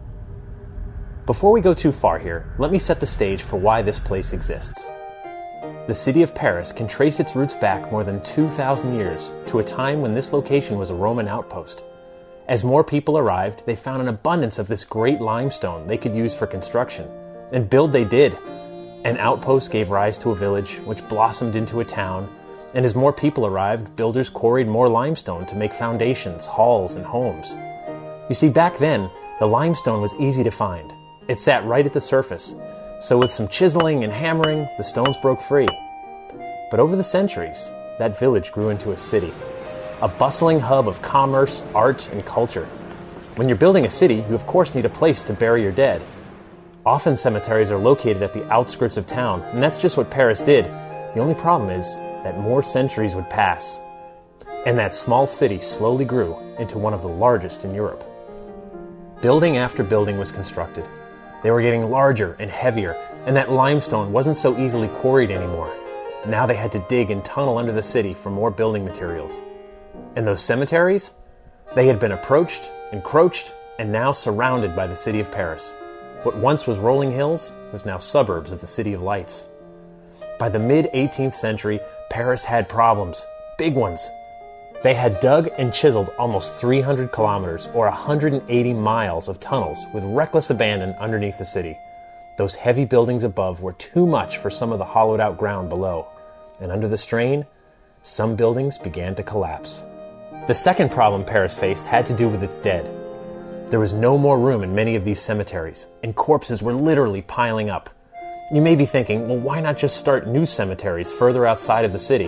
Before we go too far here, let me set the stage for why this place exists. The city of Paris can trace its roots back more than 2,000 years to a time when this location was a Roman outpost. As more people arrived, they found an abundance of this great limestone they could use for construction. And build they did. An outpost gave rise to a village, which blossomed into a town. And as more people arrived, builders quarried more limestone to make foundations, halls, and homes. You see, back then, the limestone was easy to find. It sat right at the surface. So with some chiseling and hammering, the stones broke free. But over the centuries, that village grew into a city. A bustling hub of commerce, art, and culture. When you're building a city, you of course need a place to bury your dead. Often cemeteries are located at the outskirts of town, and that's just what Paris did. The only problem is that more centuries would pass, and that small city slowly grew into one of the largest in Europe. Building after building was constructed. They were getting larger and heavier, and that limestone wasn't so easily quarried anymore. Now they had to dig and tunnel under the city for more building materials. And those cemeteries? They had been approached, encroached, and now surrounded by the city of Paris. What once was rolling hills was now suburbs of the City of Lights. By the mid-18th century, Paris had problems, big ones. They had dug and chiseled almost 300 kilometers or 180 miles of tunnels with reckless abandon underneath the city. Those heavy buildings above were too much for some of the hollowed-out ground below, and under the strain, some buildings began to collapse. The second problem Paris faced had to do with its dead. There was no more room in many of these cemeteries, and corpses were literally piling up. You may be thinking, well, why not just start new cemeteries further outside of the city?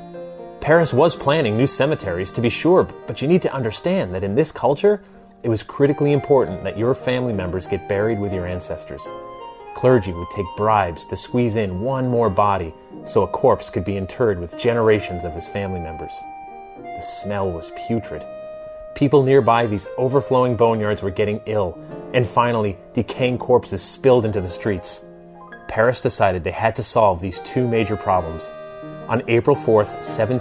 Paris was planning new cemeteries, to be sure, but you need to understand that in this culture, it was critically important that your family members get buried with your ancestors. Clergy would take bribes to squeeze in one more body so a corpse could be interred with generations of his family members. The smell was putrid. People nearby these overflowing boneyards were getting ill, and finally, decaying corpses spilled into the streets. Paris decided they had to solve these two major problems. On April 4th,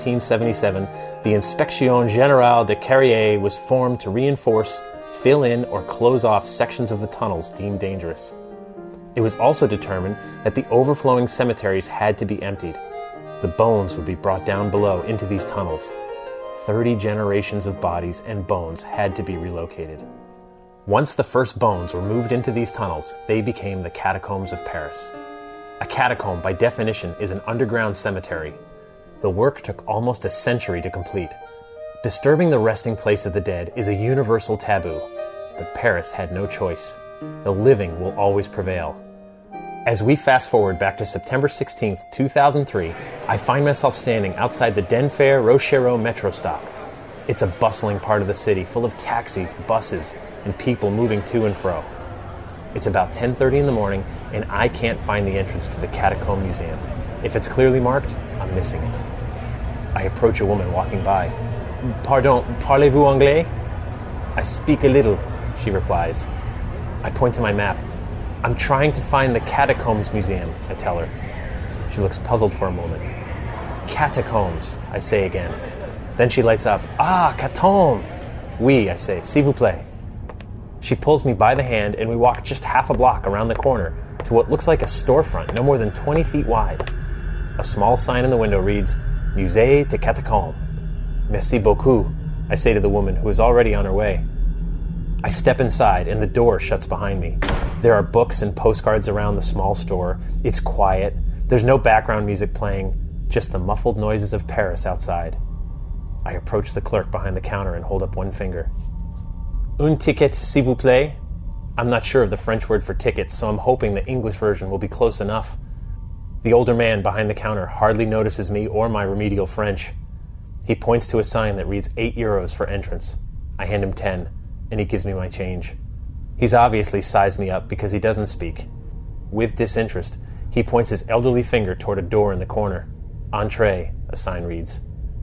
1777, the Inspection Générale de Carrier was formed to reinforce, fill in, or close off sections of the tunnels deemed dangerous. It was also determined that the overflowing cemeteries had to be emptied. The bones would be brought down below into these tunnels. 30 generations of bodies and bones had to be relocated. Once the first bones were moved into these tunnels, they became the catacombs of Paris. A catacomb, by definition, is an underground cemetery. The work took almost a century to complete. Disturbing the resting place of the dead is a universal taboo, but Paris had no choice. The living will always prevail. As we fast forward back to September 16, 2003, I find myself standing outside the Denfert Rochereau metro stop. It's a bustling part of the city full of taxis, buses, and people moving to and fro. It's about 10:30 in the morning, and I can't find the entrance to the Catacomb Museum. If it's clearly marked, I'm missing it. I approach a woman walking by. "Pardon, parlez-vous anglais?" "I speak a little," she replies. I point to my map. "I'm trying to find the Catacombs Museum," I tell her. She looks puzzled for a moment. "Catacombs," I say again. Then she lights up. "Ah, catacombe!" "Oui," I say, "s'il vous plaît." She pulls me by the hand, and we walk just half a block around the corner to what looks like a storefront no more than 20 feet wide. A small sign in the window reads, "Musée de Catacombes." "Merci beaucoup," I say to the woman who is already on her way. I step inside, and the door shuts behind me. There are books and postcards around the small store. It's quiet. There's no background music playing, just the muffled noises of Paris outside. I approach the clerk behind the counter and hold up one finger. "Un ticket, s'il vous plaît?" I'm not sure of the French word for tickets, so I'm hoping the English version will be close enough. The older man behind the counter hardly notices me or my remedial French. He points to a sign that reads €8 for entrance. I hand him 10, and he gives me my change. He's obviously sized me up because he doesn't speak. With disinterest, he points his elderly finger toward a door in the corner. "Entree," a sign reads.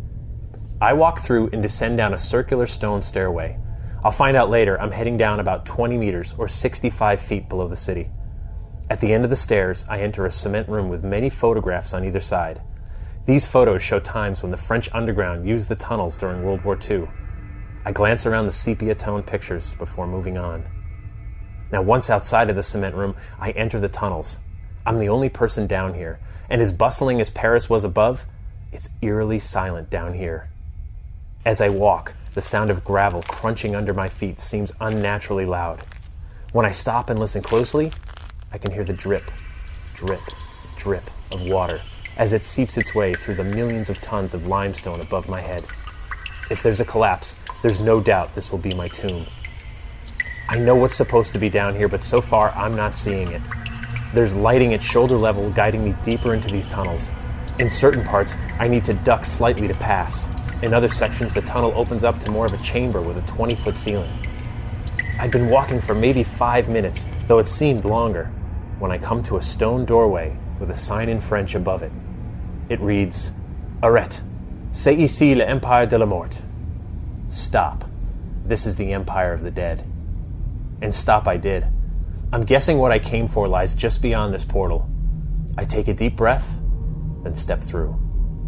I walk through and descend down a circular stone stairway. I'll find out later I'm heading down about 20 meters or 65 feet below the city. At the end of the stairs, I enter a cement room with many photographs on either side. These photos show times when the French underground used the tunnels during World War II. I glance around the sepia-toned pictures before moving on. Now, once outside of the cement room, I enter the tunnels. I'm the only person down here, and as bustling as Paris was above, it's eerily silent down here. As I walk, the sound of gravel crunching under my feet seems unnaturally loud. When I stop and listen closely, I can hear the drip, drip, drip of water as it seeps its way through the millions of tons of limestone above my head. If there's a collapse, there's no doubt this will be my tomb. I know what's supposed to be down here, but so far I'm not seeing it. There's lighting at shoulder level guiding me deeper into these tunnels. In certain parts, I need to duck slightly to pass. In other sections, the tunnel opens up to more of a chamber with a 20-foot ceiling. I'd been walking for maybe 5 minutes, though it seemed longer, when I come to a stone doorway with a sign in French above it. It reads, "Arrête, c'est ici l'Empire de la Mort." Stop. This is the Empire of the Dead. And stop I did. I'm guessing what I came for lies just beyond this portal. I take a deep breath, then step through.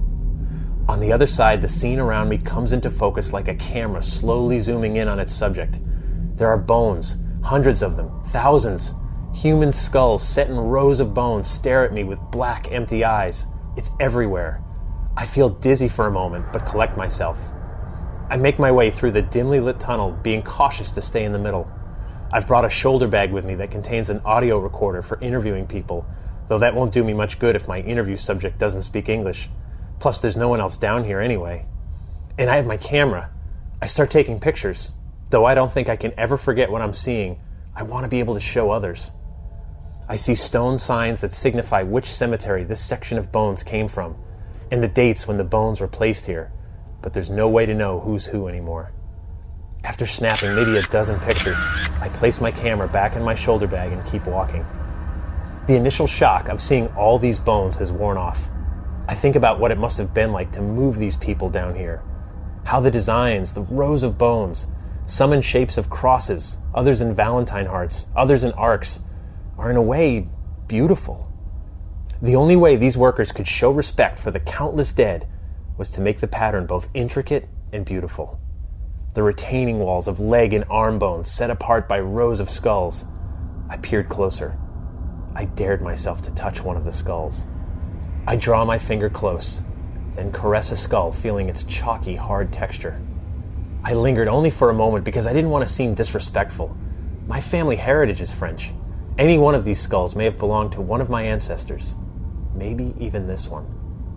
On the other side, the scene around me comes into focus like a camera slowly zooming in on its subject. There are bones, hundreds of them, thousands, Human skulls set in rows of bones stare at me with black, empty eyes. It's everywhere. I feel dizzy for a moment, but collect myself. I make my way through the dimly lit tunnel, being cautious to stay in the middle. I've brought a shoulder bag with me that contains an audio recorder for interviewing people, though that won't do me much good if my interview subject doesn't speak English. Plus, there's no one else down here anyway. And I have my camera. I start taking pictures. Though I don't think I can ever forget what I'm seeing, I want to be able to show others. I see stone signs that signify which cemetery this section of bones came from, and the dates when the bones were placed here, but there's no way to know who's who anymore. After snapping maybe a dozen pictures, I place my camera back in my shoulder bag and keep walking. The initial shock of seeing all these bones has worn off. I think about what it must have been like to move these people down here. How the designs, the rows of bones, some in shapes of crosses, others in Valentine hearts, others in arcs, are in a way beautiful. The only way these workers could show respect for the countless dead was to make the pattern both intricate and beautiful. The retaining walls of leg and arm bones set apart by rows of skulls. I peered closer. I dared myself to touch one of the skulls. I draw my finger close, then caress a skull, feeling its chalky, hard texture. I lingered only for a moment because I didn't want to seem disrespectful. My family heritage is French. Any one of these skulls may have belonged to one of my ancestors. Maybe even this one.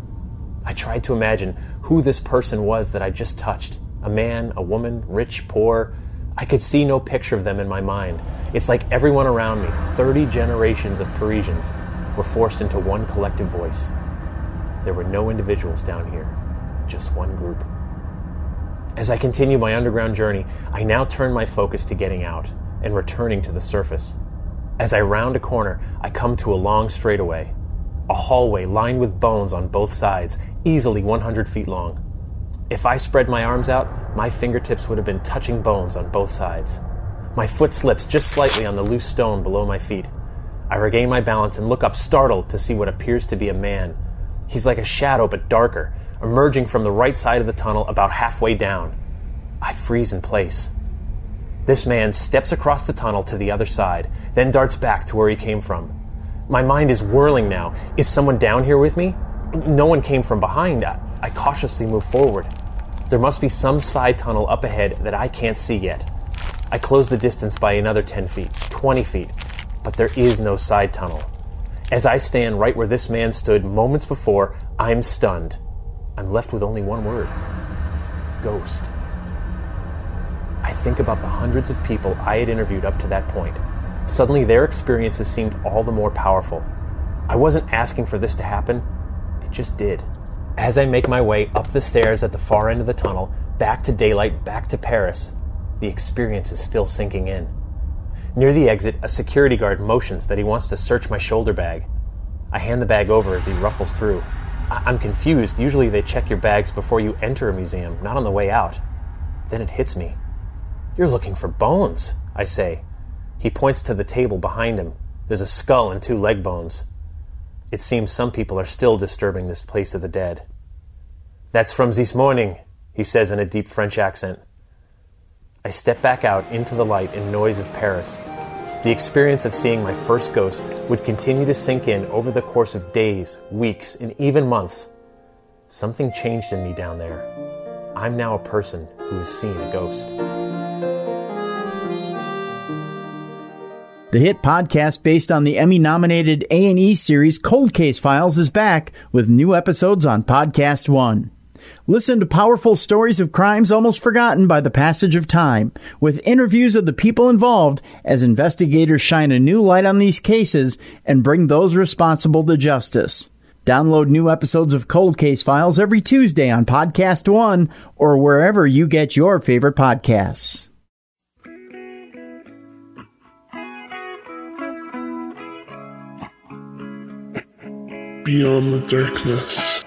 I tried to imagine who this person was that I just touched. A man, a woman, rich, poor. I could see no picture of them in my mind. It's like everyone around me, 30 generations of Parisians, were forced into one collective voice. There were no individuals down here, just one group. As I continue my underground journey, I now turn my focus to getting out and returning to the surface. As I round a corner, I come to a long straightaway, a hallway lined with bones on both sides, easily 100 feet long. If I spread my arms out, my fingertips would have been touching bones on both sides. My foot slips just slightly on the loose stone below my feet. I regain my balance and look up, startled to see what appears to be a man. He's like a shadow, but darker, emerging from the right side of the tunnel about halfway down. I freeze in place. This man steps across the tunnel to the other side, then darts back to where he came from. My mind is whirling now. Is someone down here with me? No one came from behind. I cautiously move forward. There must be some side tunnel up ahead that I can't see yet. I close the distance by another 10 feet, 20 feet, but there is no side tunnel. As I stand right where this man stood moments before, I'm stunned. I'm left with only one word. Ghost. I think about the hundreds of people I had interviewed up to that point. Suddenly their experiences seemed all the more powerful. I wasn't asking for this to happen. It just did. As I make my way up the stairs at the far end of the tunnel, back to daylight, back to Paris, the experience is still sinking in. Near the exit, a security guard motions that he wants to search my shoulder bag. I hand the bag over as he ruffles through. I'm confused. Usually they check your bags before you enter a museum, not on the way out. Then it hits me. "You're looking for bones," I say. He points to the table behind him. There's a skull and 2 leg bones. It seems some people are still disturbing this place of the dead. "That's from this morning," he says in a deep French accent. I step back out into the light and noise of Paris. The experience of seeing my first ghost would continue to sink in over the course of days, weeks, and even months. Something changed in me down there. I'm now a person who has seen a ghost. The hit podcast based on the Emmy-nominated A&E series Cold Case Files is back with new episodes on Podcast One. Listen to powerful stories of crimes almost forgotten by the passage of time, with interviews of the people involved as investigators shine a new light on these cases and bring those responsible to justice. Download new episodes of Cold Case Files every Tuesday on Podcast One or wherever you get your favorite podcasts. Beyond the darkness.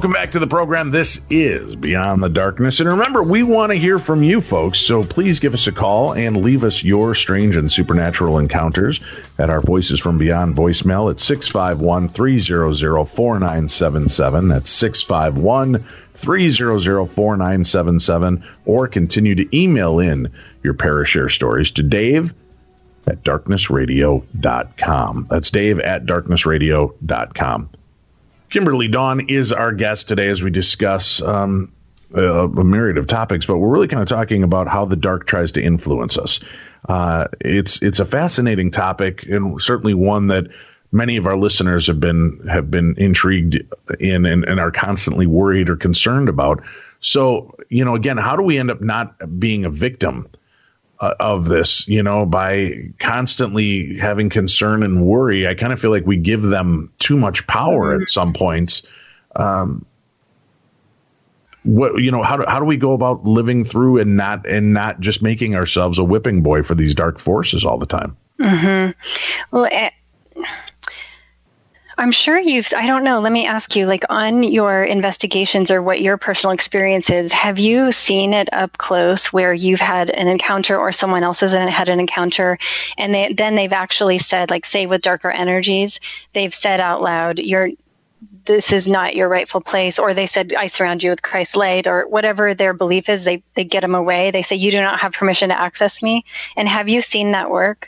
Welcome back to the program. This is Beyond the Darkness. And remember, we want to hear from you folks, so please give us a call and leave us your strange and supernatural encounters at our Voices from Beyond voicemail at 651-300-4977. That's 651-300-4977. Or continue to email in your Parashare stories to Dave@darknessradio.com. That's Dave@darknessradio.com. Kimberly Dawn is our guest today as we discuss a myriad of topics, but we're really kind of talking about how the dark tries to influence us. It's a fascinating topic, and certainly one that many of our listeners have been intrigued in and are constantly worried or concerned about. So, again, how do we end up not being a victim of this, by constantly having concern and worry? I kind of feel like we give them too much power at some points. How do we go about living through and not just making ourselves a whipping boy for these dark forces all the time? Mm-hmm. Well, I'm sure I don't know, let me ask you, like on your investigations or what your personal experience is, have you seen it up close where you've had an encounter or someone else has had an encounter and then they've actually said, like say with darker energies, they've said out loud, this is not your rightful place, or they said, I surround you with Christ's light, or whatever their belief is, they get them away. They say, you do not have permission to access me. And have you seen that work?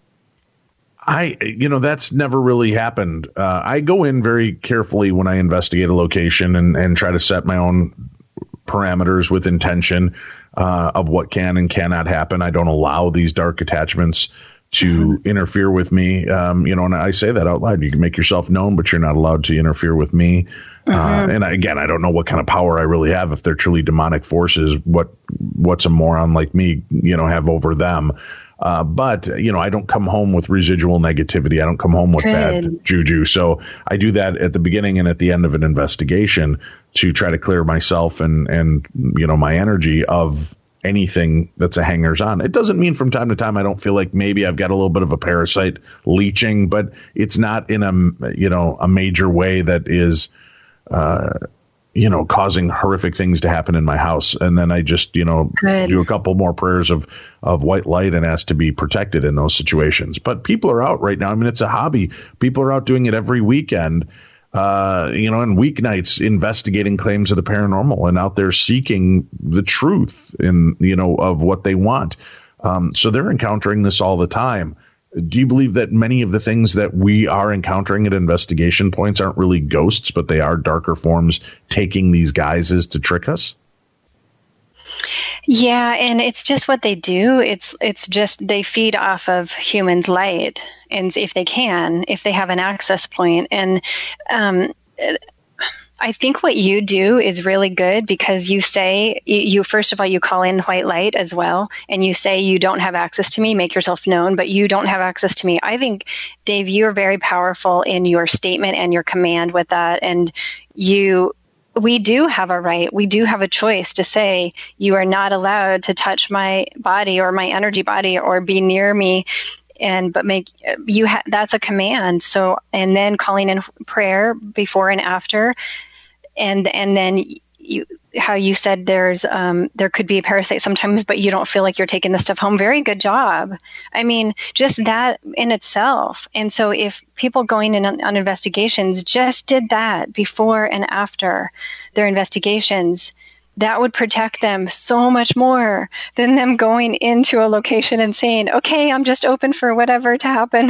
That's never really happened. I go in very carefully when I investigate a location and try to set my own parameters with intention of what can and cannot happen. I don't allow these dark attachments to interfere with me. And I say that out loud. You can make yourself known, but you're not allowed to interfere with me. And I don't know what kind of power I really have. If they're truly demonic forces, what's a moron like me, have over them? But I don't come home with residual negativity. I don't come home with bad juju. So I do that at the beginning and at the end of an investigation to try to clear myself and my energy of anything that's a hangers on. It doesn't mean from time to time I don't feel like maybe I've got a little bit of a parasite leeching, but it's not in a major way that is causing horrific things to happen in my house. And then I just, do a couple more prayers of white light and ask to be protected in those situations. But people are out right now. I mean, it's a hobby. People are out doing it every weekend, and weeknights investigating claims of the paranormal and out there seeking the truth of what they want. So they're encountering this all the time. Do you believe that many of the things that we are encountering at investigation points aren't really ghosts, but they are darker forms taking these guises to trick us? Yeah, and it's just what they do. It's just they feed off of humans' light, and if they have an access point. And I think what you do is really good because you say, you first of all, you call in white light as well, and you say you don't have access to me, make yourself known, but you don't have access to me. I think, Dave, you're very powerful in your statement and your command with that, and we do have a right, we do have a choice to say, you are not allowed to touch my body or my energy body or be near me. That's a command. So, and then calling in prayer before and after, and then how you said there could be a parasite sometimes, but you don't feel like you're taking the stuff home. Very good job. I mean, just that in itself. And so if people going in on investigations just did that before and after their investigations, that would protect them so much more than them going into a location and saying, okay, I'm just open for whatever to happen.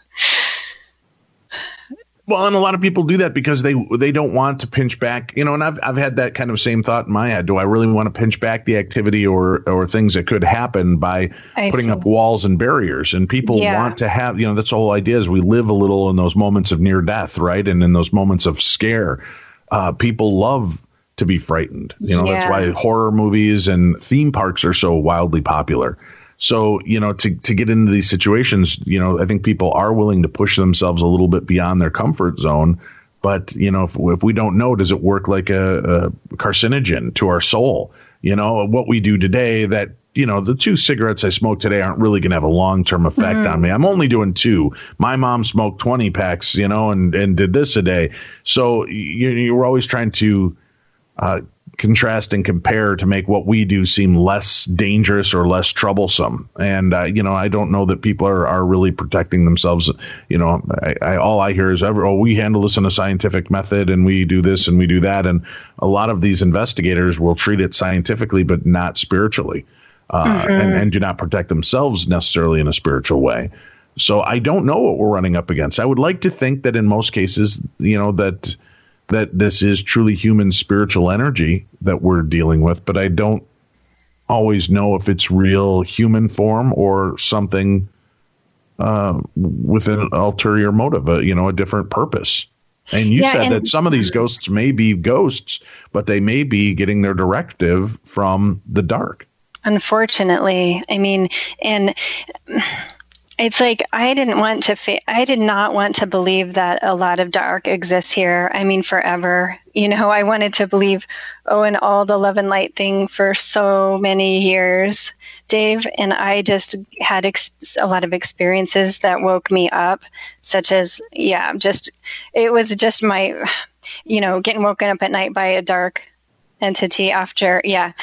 Well, and a lot of people do that because they don't want to pinch back, and I've had that kind of same thought in my head. Do I really want to pinch back the activity or things that could happen by putting up walls and barriers? And people want to have, that's the whole idea is we live a little in those moments of near death, right? And in those moments of scare, people love to be frightened. That's why horror movies and theme parks are so wildly popular. So, to get into these situations, I think people are willing to push themselves a little bit beyond their comfort zone. But, if we don't know, does it work like a carcinogen to our soul? What we do today that the 2 cigarettes I smoke today aren't really going to have a long-term effect on me. I'm only doing 2. My mom smoked 20 packs, and did this a day. So you're always trying to contrast and compare to make what we do seem less dangerous or less troublesome. And, I don't know that people are really protecting themselves. All I hear is, we handle this in a scientific method and we do this and we do that. And a lot of these investigators will treat it scientifically, but not spiritually, and do not protect themselves necessarily in a spiritual way. So I don't know what we're running up against. I would like to think that in most cases, that this is truly human spiritual energy that we're dealing with, but I don't always know if it's real human form or something with an ulterior motive, a different purpose. And you said that some of these ghosts may be ghosts, but they may be getting their directive from the dark. Unfortunately. And it's like I did not want to believe that a lot of dark exists here. Forever. I wanted to believe, in all the love and light thing for so many years, Dave. And I just had a lot of experiences that woke me up, such as, it was just my, getting woken up at night by a dark entity after,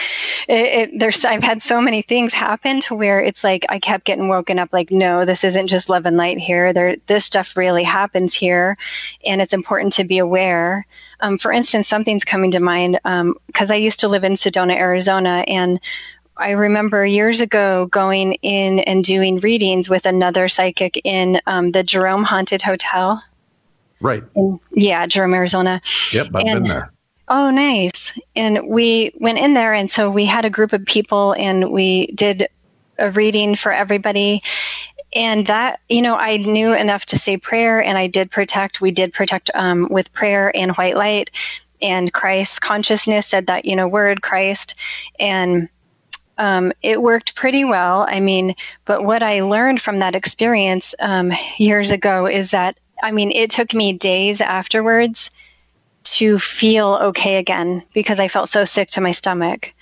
I've had so many things happen to where it's like I kept getting woken up like, no, this isn't just love and light here. This stuff really happens here, and it's important to be aware. For instance, something's coming to mind because I used to live in Sedona, Arizona, and I remember years ago going in and doing readings with another psychic in the Jerome Haunted Hotel. Right. Jerome, Arizona. Yep, I've been there. Oh, nice. And we went in there, and so we had a group of people, and we did a reading for everybody. And that, I knew enough to say prayer, and we did protect with prayer and white light and Christ consciousness, said that, word Christ. And it worked pretty well. But what I learned from that experience years ago is that, it took me days afterwards to feel okay again because I felt so sick to my stomach.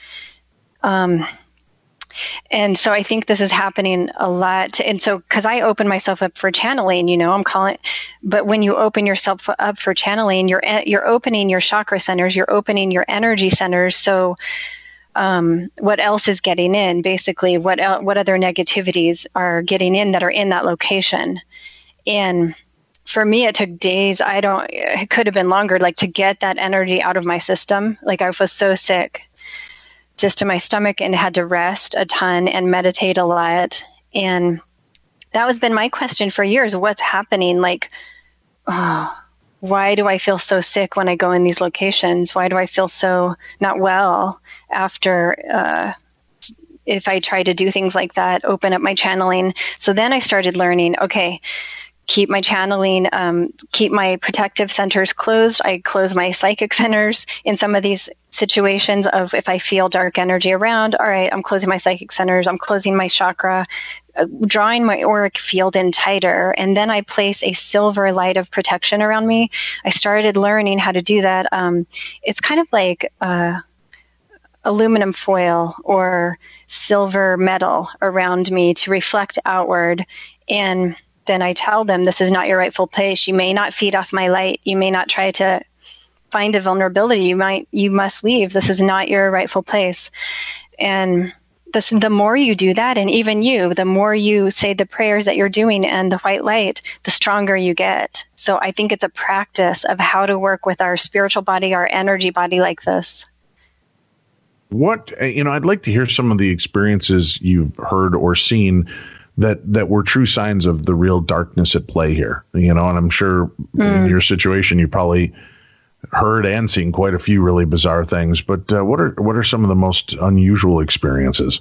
And so I think this is happening a lot. And so, because I open myself up for channeling, I'm calling, but when you open yourself up for channeling, you're opening your chakra centers, you're opening your energy centers. So, what else is getting in? Basically, what other negativities are getting in that are in that location? And for me, it took days. It could have been longer, to get that energy out of my system. I was so sick just to my stomach and had to rest a ton and meditate a lot. And that has been my question for years. What's happening? Why do I feel so sick when I go in these locations? Why do I feel so not well after, if I try to do things like that, open up my channeling? So then I started learning, okay, keep my channeling, keep my protective centers closed. I close my psychic centers in some of these situations of if I feel dark energy around, all right, I'm closing my psychic centers, I'm closing my chakra, drawing my auric field in tighter, and then I place a silver light of protection around me. I started learning how to do that. It's kind of like aluminum foil or silver metal around me to reflect outward. And then I tell them, this is not your rightful place. You may not feed off my light. You may not try to find a vulnerability. You must leave. This is not your rightful place. And the more you do that, and even the more you say the prayers that you're doing and the white light, the stronger you get. So I think it's a practice of how to work with our spiritual body, our energy body like this. I'd like to hear some of the experiences you've heard or seen that were true signs of the real darkness at play here, and I'm sure in your situation, you probably heard and seen quite a few really bizarre things, but what are some of the most unusual experiences?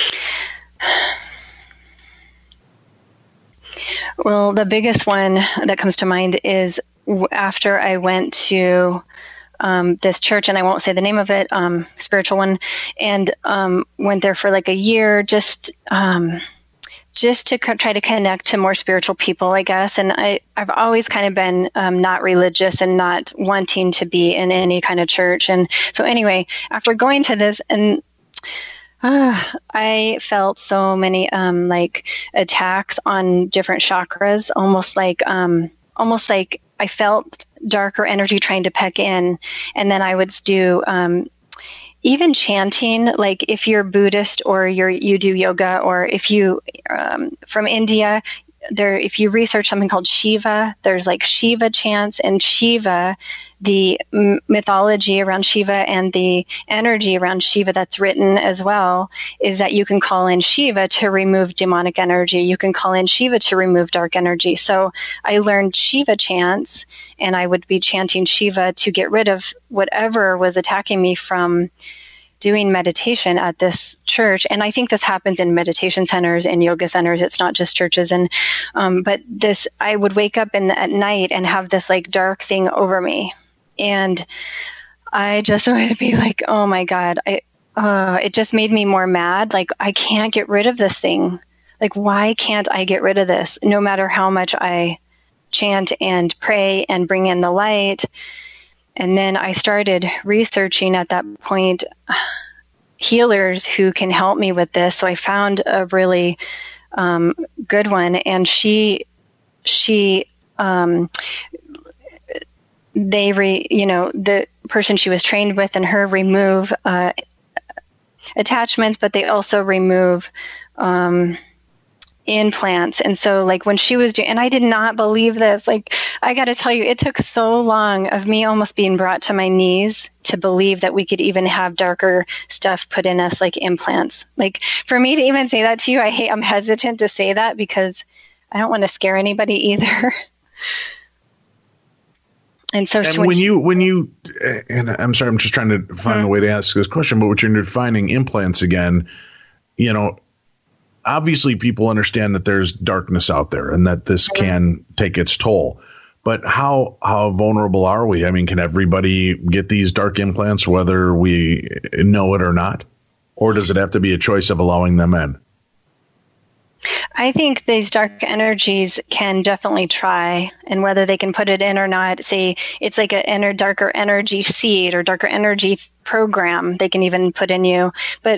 Well, the biggest one that comes to mind is after I went to this church, and I won't say the name of it, spiritual one, and went there for a year, just to try to connect to more spiritual people, I guess. And I've always kind of been not religious and not wanting to be in any kind of church. And so anyway, after going to this, and I felt so many like attacks on different chakras, almost like I felt darker energy trying to peck in, and then I would do even chanting. Like if you're Buddhist or you do yoga, or if you from India, if you research something called Shiva, there's like Shiva chants, and Shiva, the mythology around Shiva and the energy around Shiva that's written as well, is that you can call in Shiva to remove demonic energy. You can call in Shiva to remove dark energy. So I learned Shiva chants, and I would be chanting Shiva to get rid of whatever was attacking me from doing meditation at this church. And I think this happens in meditation centers and yoga centers. It's not just churches. And but this, I would wake up at night and have this like dark thing over me, and I just would be like, oh my God, it just made me more mad. Like, I can't get rid of this thing. Like, why can't I get rid of this? No matter how much I chant and pray and bring in the light. And then I started researching at that point healers who can help me with this. So I found a really good one, and the person she was trained with and her remove attachments, but they also remove implants. And so like when she was doing, and I did not believe this, like I got to tell you, it took so long of me almost being brought to my knees to believe that we could even have darker stuff put in us, like implants. Like for me to even say that to you, I'm hesitant to say that because I don't want to scare anybody either. And so when you, and I'm sorry, I'm just trying to find the way to ask this question, but when you're defining implants again, obviously people understand that there's darkness out there and that this can take its toll, but how vulnerable are we? I mean, can everybody get these dark implants, whether we know it or not? Or does it have to be a choice of allowing them in? I think these dark energies can definitely try, and whether they can put it in or not, say it's like a darker energy seed or darker energy program they can even put in you. But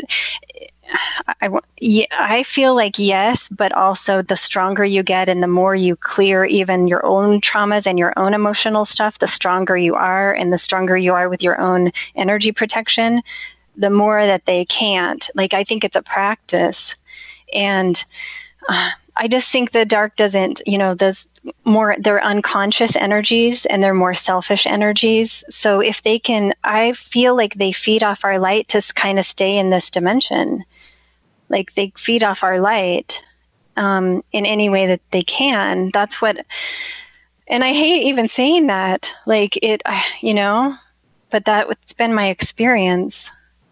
I feel like yes, but also the stronger you get and the more you clear even your own traumas and your own emotional stuff, the stronger you are, and the stronger you are with your own energy protection, the more that they can't. Like, I think it's a practice. And I just think the dark doesn't, they're unconscious energies and they're more selfish energies. So if they can, I feel like they feed off our light to kind of stay in this dimension. Like they feed off our light in any way that they can. That's what, and I hate even saying that, like it, but that's been my experience.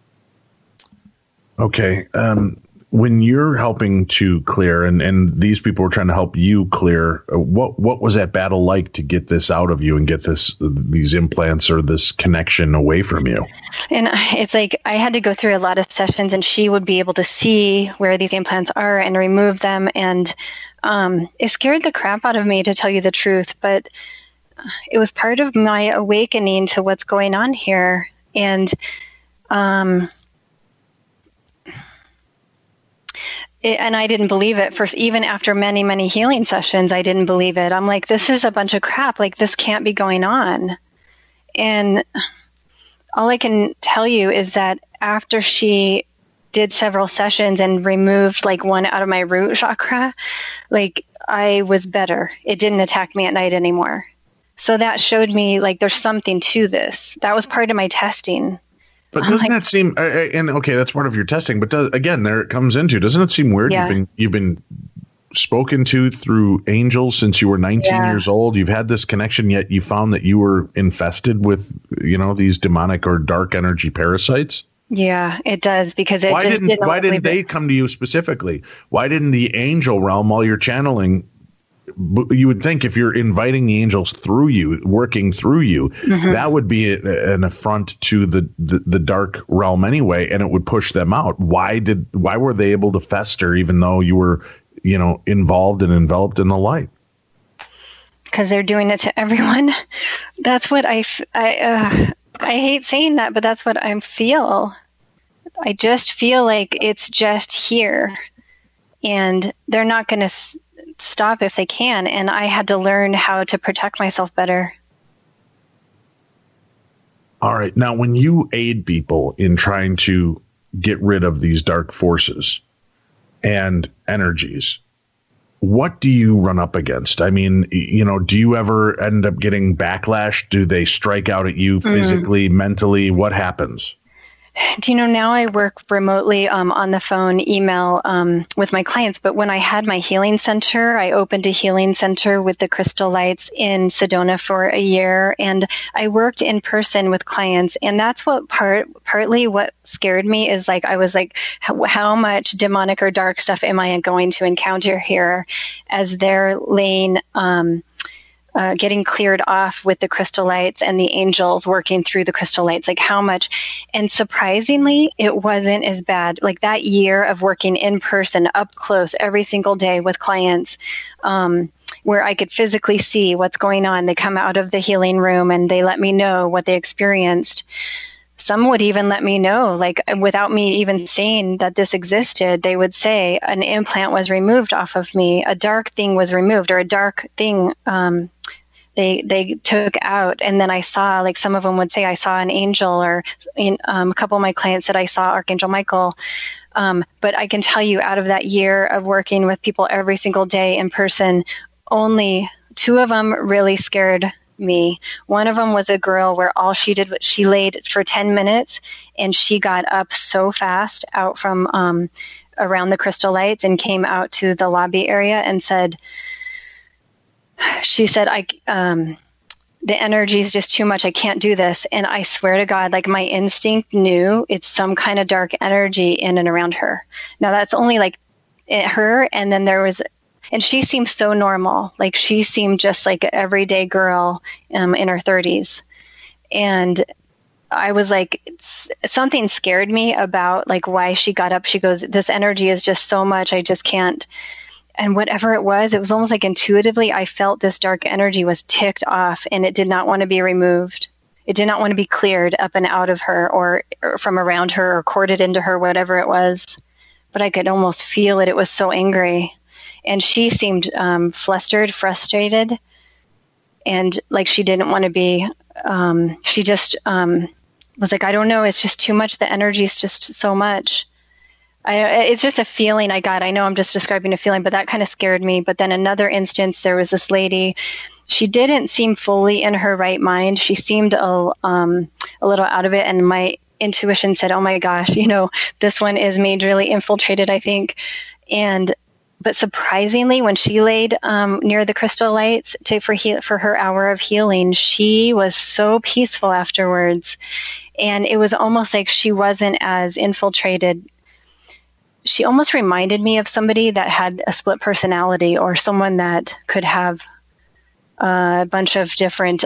Okay. When you're helping to clear, and these people were trying to help you clear, what was that battle like to get this out of you and get these implants or this connection away from you? And it's like I had to go through a lot of sessions, and she would be able to see where these implants are and remove them. And it scared the crap out of me, to tell you the truth. But it was part of my awakening to what's going on here. And and I didn't believe it first. Even after many, many healing sessions, I didn't believe it. I'm like, this is a bunch of crap. Like, this can't be going on. And all I can tell you is that after she did several sessions and removed like one out of my root chakra, like I was better. It didn't attack me at night anymore. So that showed me like there's something to this. That was part of my testing. But doesn't that seem, and okay, that's part of your testing, but again, there it comes into, doesn't it seem weird? Yeah. You've been spoken to through angels since you were 19 years old. You've had this connection, yet you found that you were infested with, these demonic or dark energy parasites. Yeah, it does, because why didn't they come to you specifically? Why didn't the angel realm, while you're channeling, you would think if you're inviting the angels through you, working through you, that would be an affront to the dark realm anyway, and it would push them out. Why were they able to fester even though you were, involved and enveloped in the light? Because they're doing it to everyone. That's what I hate saying that, but that's what I feel. I just feel like it's just here, and they're not going to stop if they can. And I had to learn how to protect myself better. All right. Now, when you aid people in trying to get rid of these dark forces and energies, what do you run up against? I mean, do you ever end up getting backlash? Do they strike out at you physically, mentally? What happens? Do you know, now I work remotely on the phone, email with my clients. But when I had my healing center, I opened a healing center with the crystal lights in Sedona for a year. And I worked in person with clients. And that's what partly what scared me is like, I was like, how much demonic or dark stuff am I going to encounter here as they're laying getting cleared off with the crystal lights and the angels working through the crystal lights, like how much. And surprisingly, it wasn't as bad. Like that year of working in person, up close, every single day with clients, where I could physically see what's going on. They come out of the healing room and they let me know what they experienced. Some would even let me know, like without me even saying that this existed, they would say an implant was removed off of me, a dark thing was removed, or a dark thing they took out. And then I saw, like some of them would say, I saw an angel, or a couple of my clients said I saw Archangel Michael. But I can tell you, out of that year of working with people every single day in person, only 2 of them really scared me. One of them was a girl where all she did was she laid for 10 minutes and she got up so fast out from around the crystal lights and came out to the lobby area and said, the energy is just too much. I can't do this. And I swear to God, like my instinct knew it's some kind of dark energy in and around her. Now that's only like her. And then there was, and she seemed so normal. Like she seemed just like an everyday girl in her 30s. And I was like, something scared me about like why she got up. She goes, this energy is just so much. I just can't. And whatever it was almost like intuitively, I felt this dark energy was ticked off and it did not want to be removed. It did not want to be cleared up and out of her or from around her or corded into her, whatever it was. But I could almost feel it. It was so angry. And she seemed flustered, frustrated, and like she didn't want to be. She just was like, I don't know. It's just too much. The energy is just so much. It's just a feeling I got. I know I'm just describing a feeling, but that kind of scared me. But then another instance, there was this lady. She didn't seem fully in her right mind. She seemed a little out of it. And my intuition said, oh my gosh, this one is majorly infiltrated, I think. But surprisingly, when she laid near the crystal lights for her hour of healing, she was so peaceful afterwards. And it was almost like she wasn't as infiltrated. She almost reminded me of somebody that had a split personality, or someone that could have a bunch of different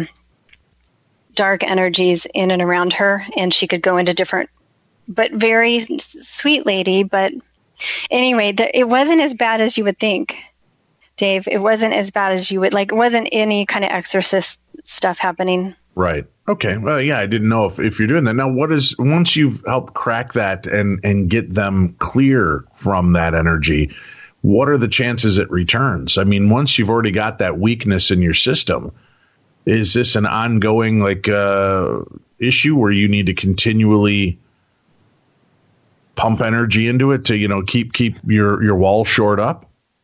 dark energies in and around her. And she could go into different, but very sweet lady. But anyway, it wasn't as bad as you would think, Dave. It wasn't as bad as you would like. It wasn't any kind of exorcist stuff happening. Right. Okay. Well, yeah, I didn't know if you're doing that. Now, once you've helped crack that and get them clear from that energy, what are the chances it returns? I mean, once you've already got that weakness in your system, is this an ongoing issue where you need to continually pump energy into it to, keep your wall shored up?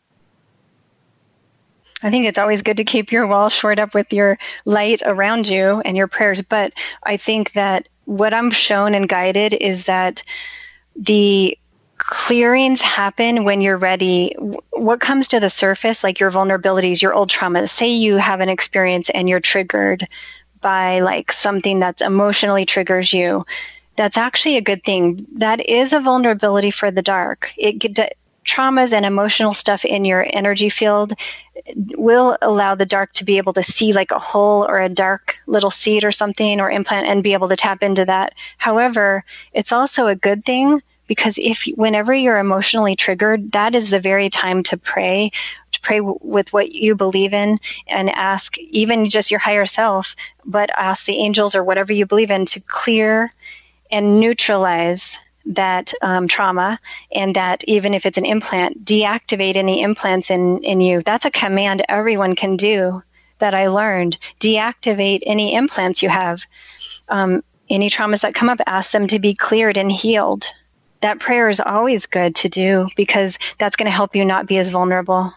I think it's always good to keep your wall shored up with your light around you and your prayers. But I think that what I'm shown and guided is that the clearings happen when you're ready. What comes to the surface, like your vulnerabilities, your old traumas, say you have an experience and you're triggered by like something that's emotionally triggers you. That's actually a good thing. That is a vulnerability for the dark. Traumas and emotional stuff in your energy field will allow the dark to be able to see like a hole or a dark little seed or something or implant and be able to tap into that. However, it's also a good thing because whenever you're emotionally triggered, that is the very time to pray with what you believe in and ask even just your higher self, but ask the angels or whatever you believe in to clear and neutralize that trauma, and that even if it's an implant, deactivate any implants in you. That's a command everyone can do that I learned. Deactivate any implants you have. Any traumas that come up, ask them to be cleared and healed. That prayer is always good to do because that's going to help you not be as vulnerable.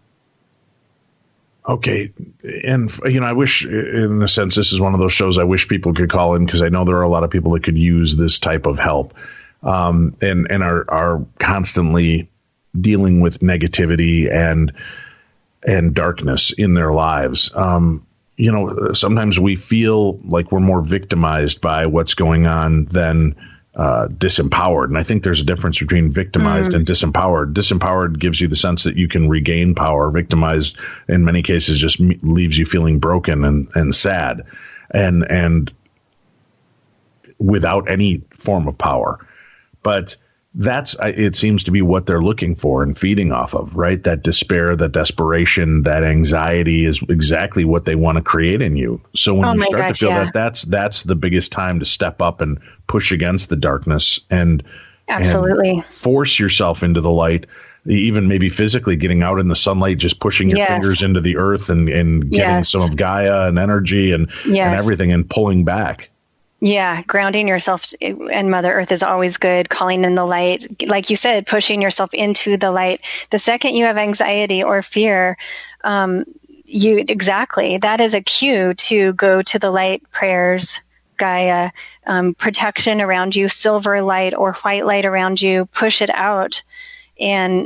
Okay. And, I wish, in a sense, this is one of those shows I wish people could call in, because I know there are a lot of people that could use this type of help, and are constantly dealing with negativity and darkness in their lives. Sometimes we feel like we're more victimized by what's going on than disempowered. And I think there's a difference between victimized and disempowered. Disempowered gives you the sense that you can regain power. Victimized, in many cases, just leaves you feeling broken and sad and without any form of power. But it seems to be what they're looking for and feeding off of, right? That despair, that desperation, that anxiety is exactly what they want to create in you. So when you start to feel that, that's the biggest time to step up and push against the darkness and force yourself into the light, even maybe physically getting out in the sunlight, just pushing your fingers into the earth and getting some of Gaia and energy and everything and pulling back. Yeah, grounding yourself and Mother Earth is always good. Calling in the light, like you said, pushing yourself into the light. The second you have anxiety or fear, that is a cue to go to the light prayers, Gaia, protection around you, silver light or white light around you. Push it out, and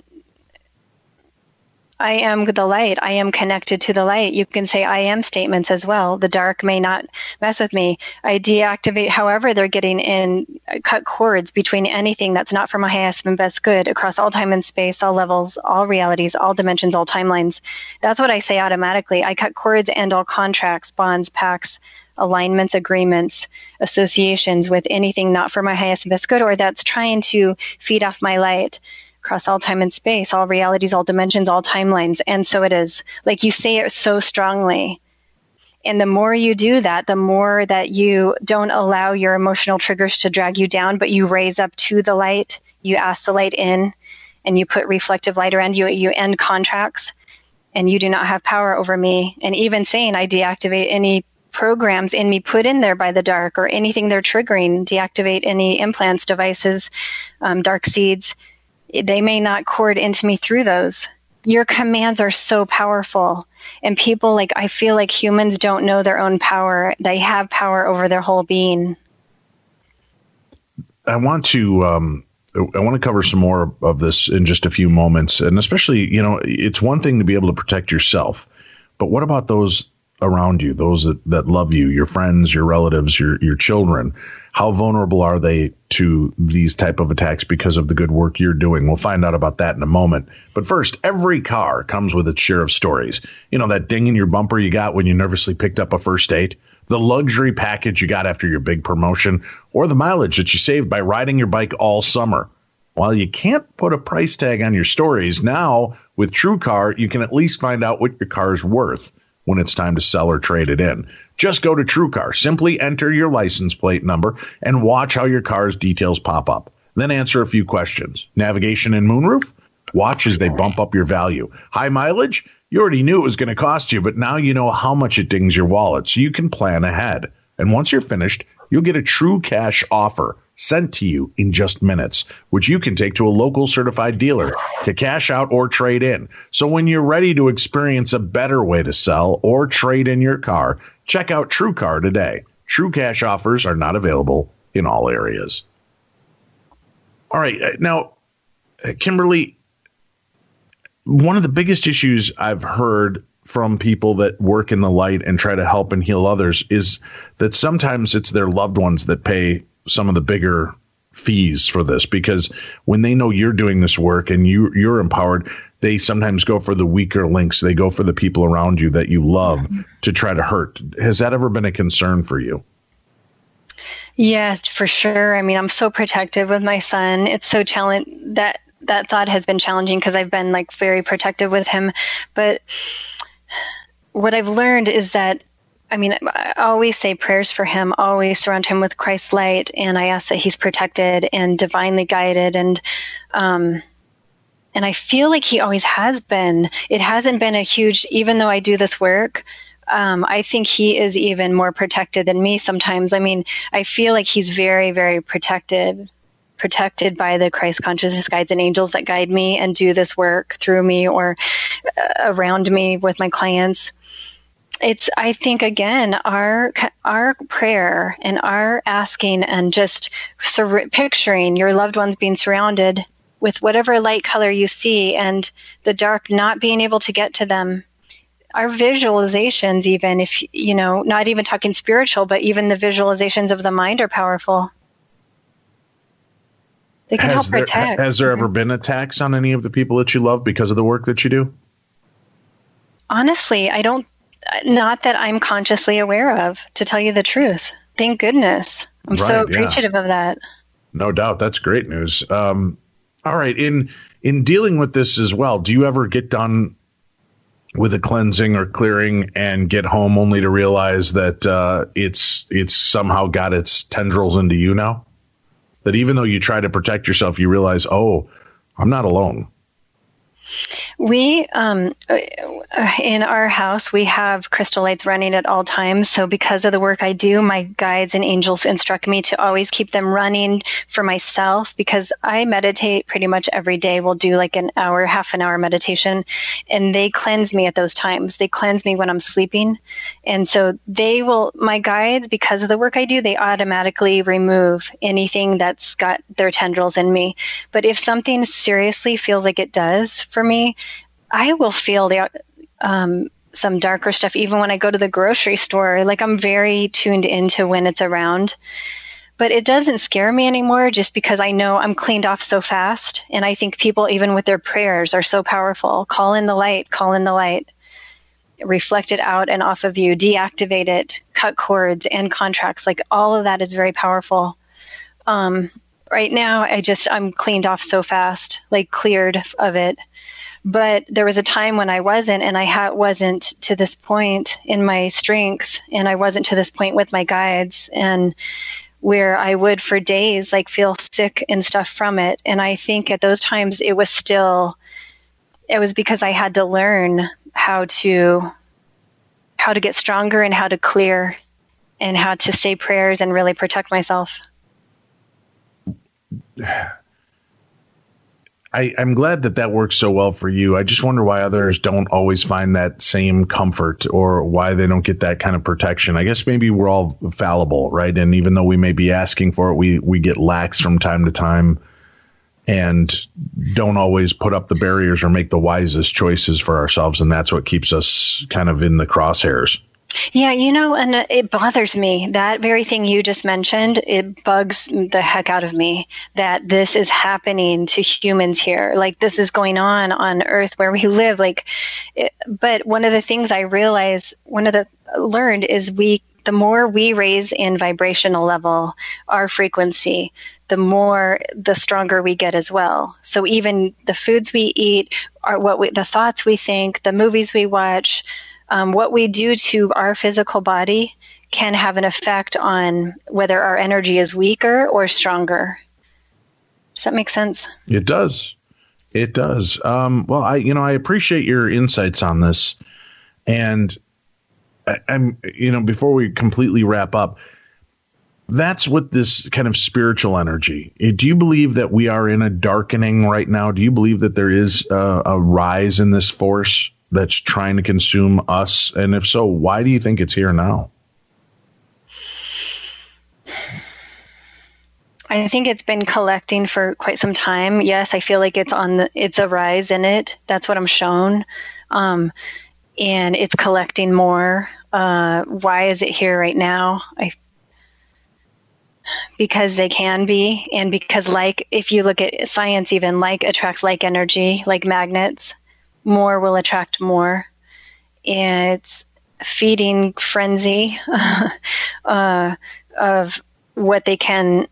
I am the light. I am connected to the light. You can say I am statements as well. The dark may not mess with me. I deactivate however they're getting in, cut cords between anything that's not for my highest and best good across all time and space, all levels, all realities, all dimensions, all timelines. That's what I say automatically. I cut cords and all contracts, bonds, pacts, alignments, agreements, associations with anything not for my highest and best good, or that's trying to feed off my light. Across all time and space, all realities, all dimensions, all timelines. And so it is. Like you say it so strongly. And the more you do that, the more that you don't allow your emotional triggers to drag you down, but you raise up to the light, you ask the light in, and you put reflective light around you, you end contracts, and you do not have power over me. And even saying I deactivate any programs in me put in there by the dark or anything they're triggering, deactivate any implants, devices, dark seeds, they may not cord into me through those. Your commands are so powerful. And people, I feel like humans don't know their own power. They have power over their whole being. I want to cover some more of this in just a few moments. And especially, it's one thing to be able to protect yourself. But what about those around you, those that love you, your friends, your relatives, your children? How vulnerable are they to these type of attacks because of the good work you're doing? We'll find out about that in a moment. But first, every car comes with its share of stories. That ding in your bumper you got when you nervously picked up a first date, the luxury package you got after your big promotion, or the mileage that you saved by riding your bike all summer. While you can't put a price tag on your stories, now with TrueCar, you can at least find out what your car is worth when it's time to sell or trade it in. Just go to TrueCar. Simply enter your license plate number and watch how your car's details pop up. Then answer a few questions. Navigation and moonroof? Watch as they bump up your value. High mileage? You already knew it was going to cost you, but now you know how much it dings your wallet, so you can plan ahead. And once you're finished, you'll get a true cash offer sent to you in just minutes, which you can take to a local certified dealer to cash out or trade in. So when you're ready to experience a better way to sell or trade in your car, check out TrueCar today. True cash offers are not available in all areas. All right. Now, Kimberly, one of the biggest issues I've heard from people that work in the light and try to help and heal others is that sometimes it's their loved ones that pay some of the bigger fees for this, because when they know you're doing this work and you're empowered, they sometimes go for the weaker links. They go for the people around you that you love to try to hurt. Has that ever been a concern for you? Yes, for sure. I mean, I'm so protective with my son. It's so challenging. That thought has been challenging because I've been very protective with him. But what I've learned is that I mean, I always say prayers for him, always surround him with Christ's light. And I ask that he's protected and divinely guided. And I feel like he always has been. It hasn't been a huge, even though I do this work, I think he is even more protected than me sometimes. I mean, I feel like he's very, very protected by the Christ consciousness guides and angels that guide me and do this work through me or around me with my clients. It's, I think, again, our prayer and our asking and just picturing your loved ones being surrounded with whatever light color you see and the dark not being able to get to them. Our visualizations, even if, not even talking spiritual, but even the visualizations of the mind are powerful. They can help protect. Has there ever been attacks on any of the people that you love because of the work that you do? Honestly, not that I'm consciously aware of, to tell you the truth. Thank goodness. I'm so appreciative of that. No doubt. That's great news. All right. In dealing with this as well, do you ever get done with a cleansing or clearing and get home only to realize that it's somehow got its tendrils into you now? That even though you try to protect yourself, you realize, oh, I'm not alone. We, in our house, we have crystal lights running at all times. So because of the work I do, my guides and angels instruct me to always keep them running for myself, because I meditate pretty much every day. We'll do like an hour, half an hour meditation, and they cleanse me at those times. They cleanse me when I'm sleeping. And so my guides, because of the work I do, they automatically remove anything that's got their tendrils in me. But if something seriously feels like it does for me, I will feel some darker stuff even when I go to the grocery store. Like, I'm very tuned into when it's around. But it doesn't scare me anymore, just because I know I'm cleaned off so fast. And I think people, even with their prayers, are so powerful. Call in the light, reflect it out and off of you, deactivate it, cut cords and contracts. Like, all of that is very powerful. Right now, I'm cleaned off so fast, like cleared of it. But there was a time when I wasn't, and I wasn't to this point in my strength, and I wasn't to this point with my guides, and where I would for days like feel sick and stuff from it. And I think at those times it was because I had to learn how to get stronger and how to clear and how to say prayers and really protect myself. I'm glad that works so well for you. I just wonder why others don't always find that same comfort, or why they don't get that kind of protection. I guess maybe we're all fallible, right? And even though we may be asking for it, we get lax from time to time and don't always put up the barriers or make the wisest choices for ourselves. And that's what keeps us kind of in the crosshairs. Yeah, and it bothers me. That very thing you just mentioned, it bugs the heck out of me that this is happening to humans here. Like, this is going on Earth where we live. But one of the things I learned is the more we raise in vibrational level, our frequency, the stronger we get as well. So even the foods we eat, the thoughts we think, the movies we watch, what we do to our physical body can have an effect on whether our energy is weaker or stronger. Does that make sense? It does. It does. Well, I appreciate your insights on this. And I'm before we completely wrap up, that's with this kind of spiritual energy. Do you believe that we are in a darkening right now? Do you believe that there is a rise in this force that's trying to consume us? And if so, why do you think it's here now? I think it's been collecting for quite some time. Yes, I feel like it's a rise in it. That's what I'm shown. And it's collecting more. Why is it here right now? Because they can be, and because, like, if you look at science, even like attracts like energy, like magnets, more will attract more. And it's feeding frenzy of what they can,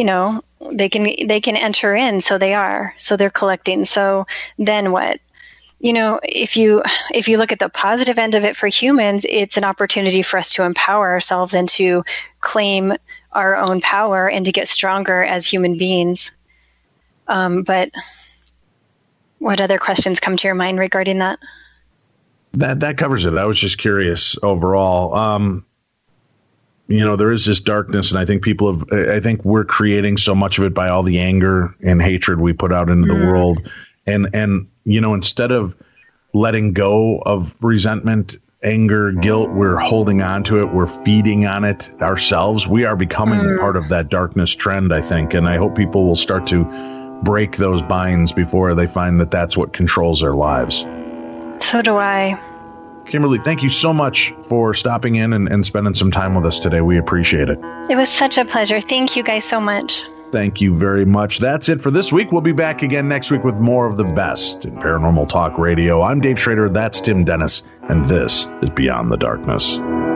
they can enter in. So they're collecting. So then what? if you look at the positive end of it for humans, it's an opportunity for us to empower ourselves and to claim our own power and to get stronger as human beings. But what other questions come to your mind regarding that? That covers it. I was just curious overall. There is this darkness, and I think I think we're creating so much of it by all the anger and hatred we put out into the world. And instead of letting go of resentment, anger, guilt, we're holding on to it. We're feeding on it ourselves. We are becoming part of that darkness trend, I think. And I hope people will start to break those binds before they find that that's what controls their lives. So do I. Kimberly, thank you so much for stopping in and spending some time with us today. We appreciate it. It was such a pleasure. Thank you guys so much. Thank you very much. That's it for this week. We'll be back again next week with more of the best in Paranormal Talk Radio. I'm Dave Schrader. That's Tim Dennis. And this is Beyond the Darkness.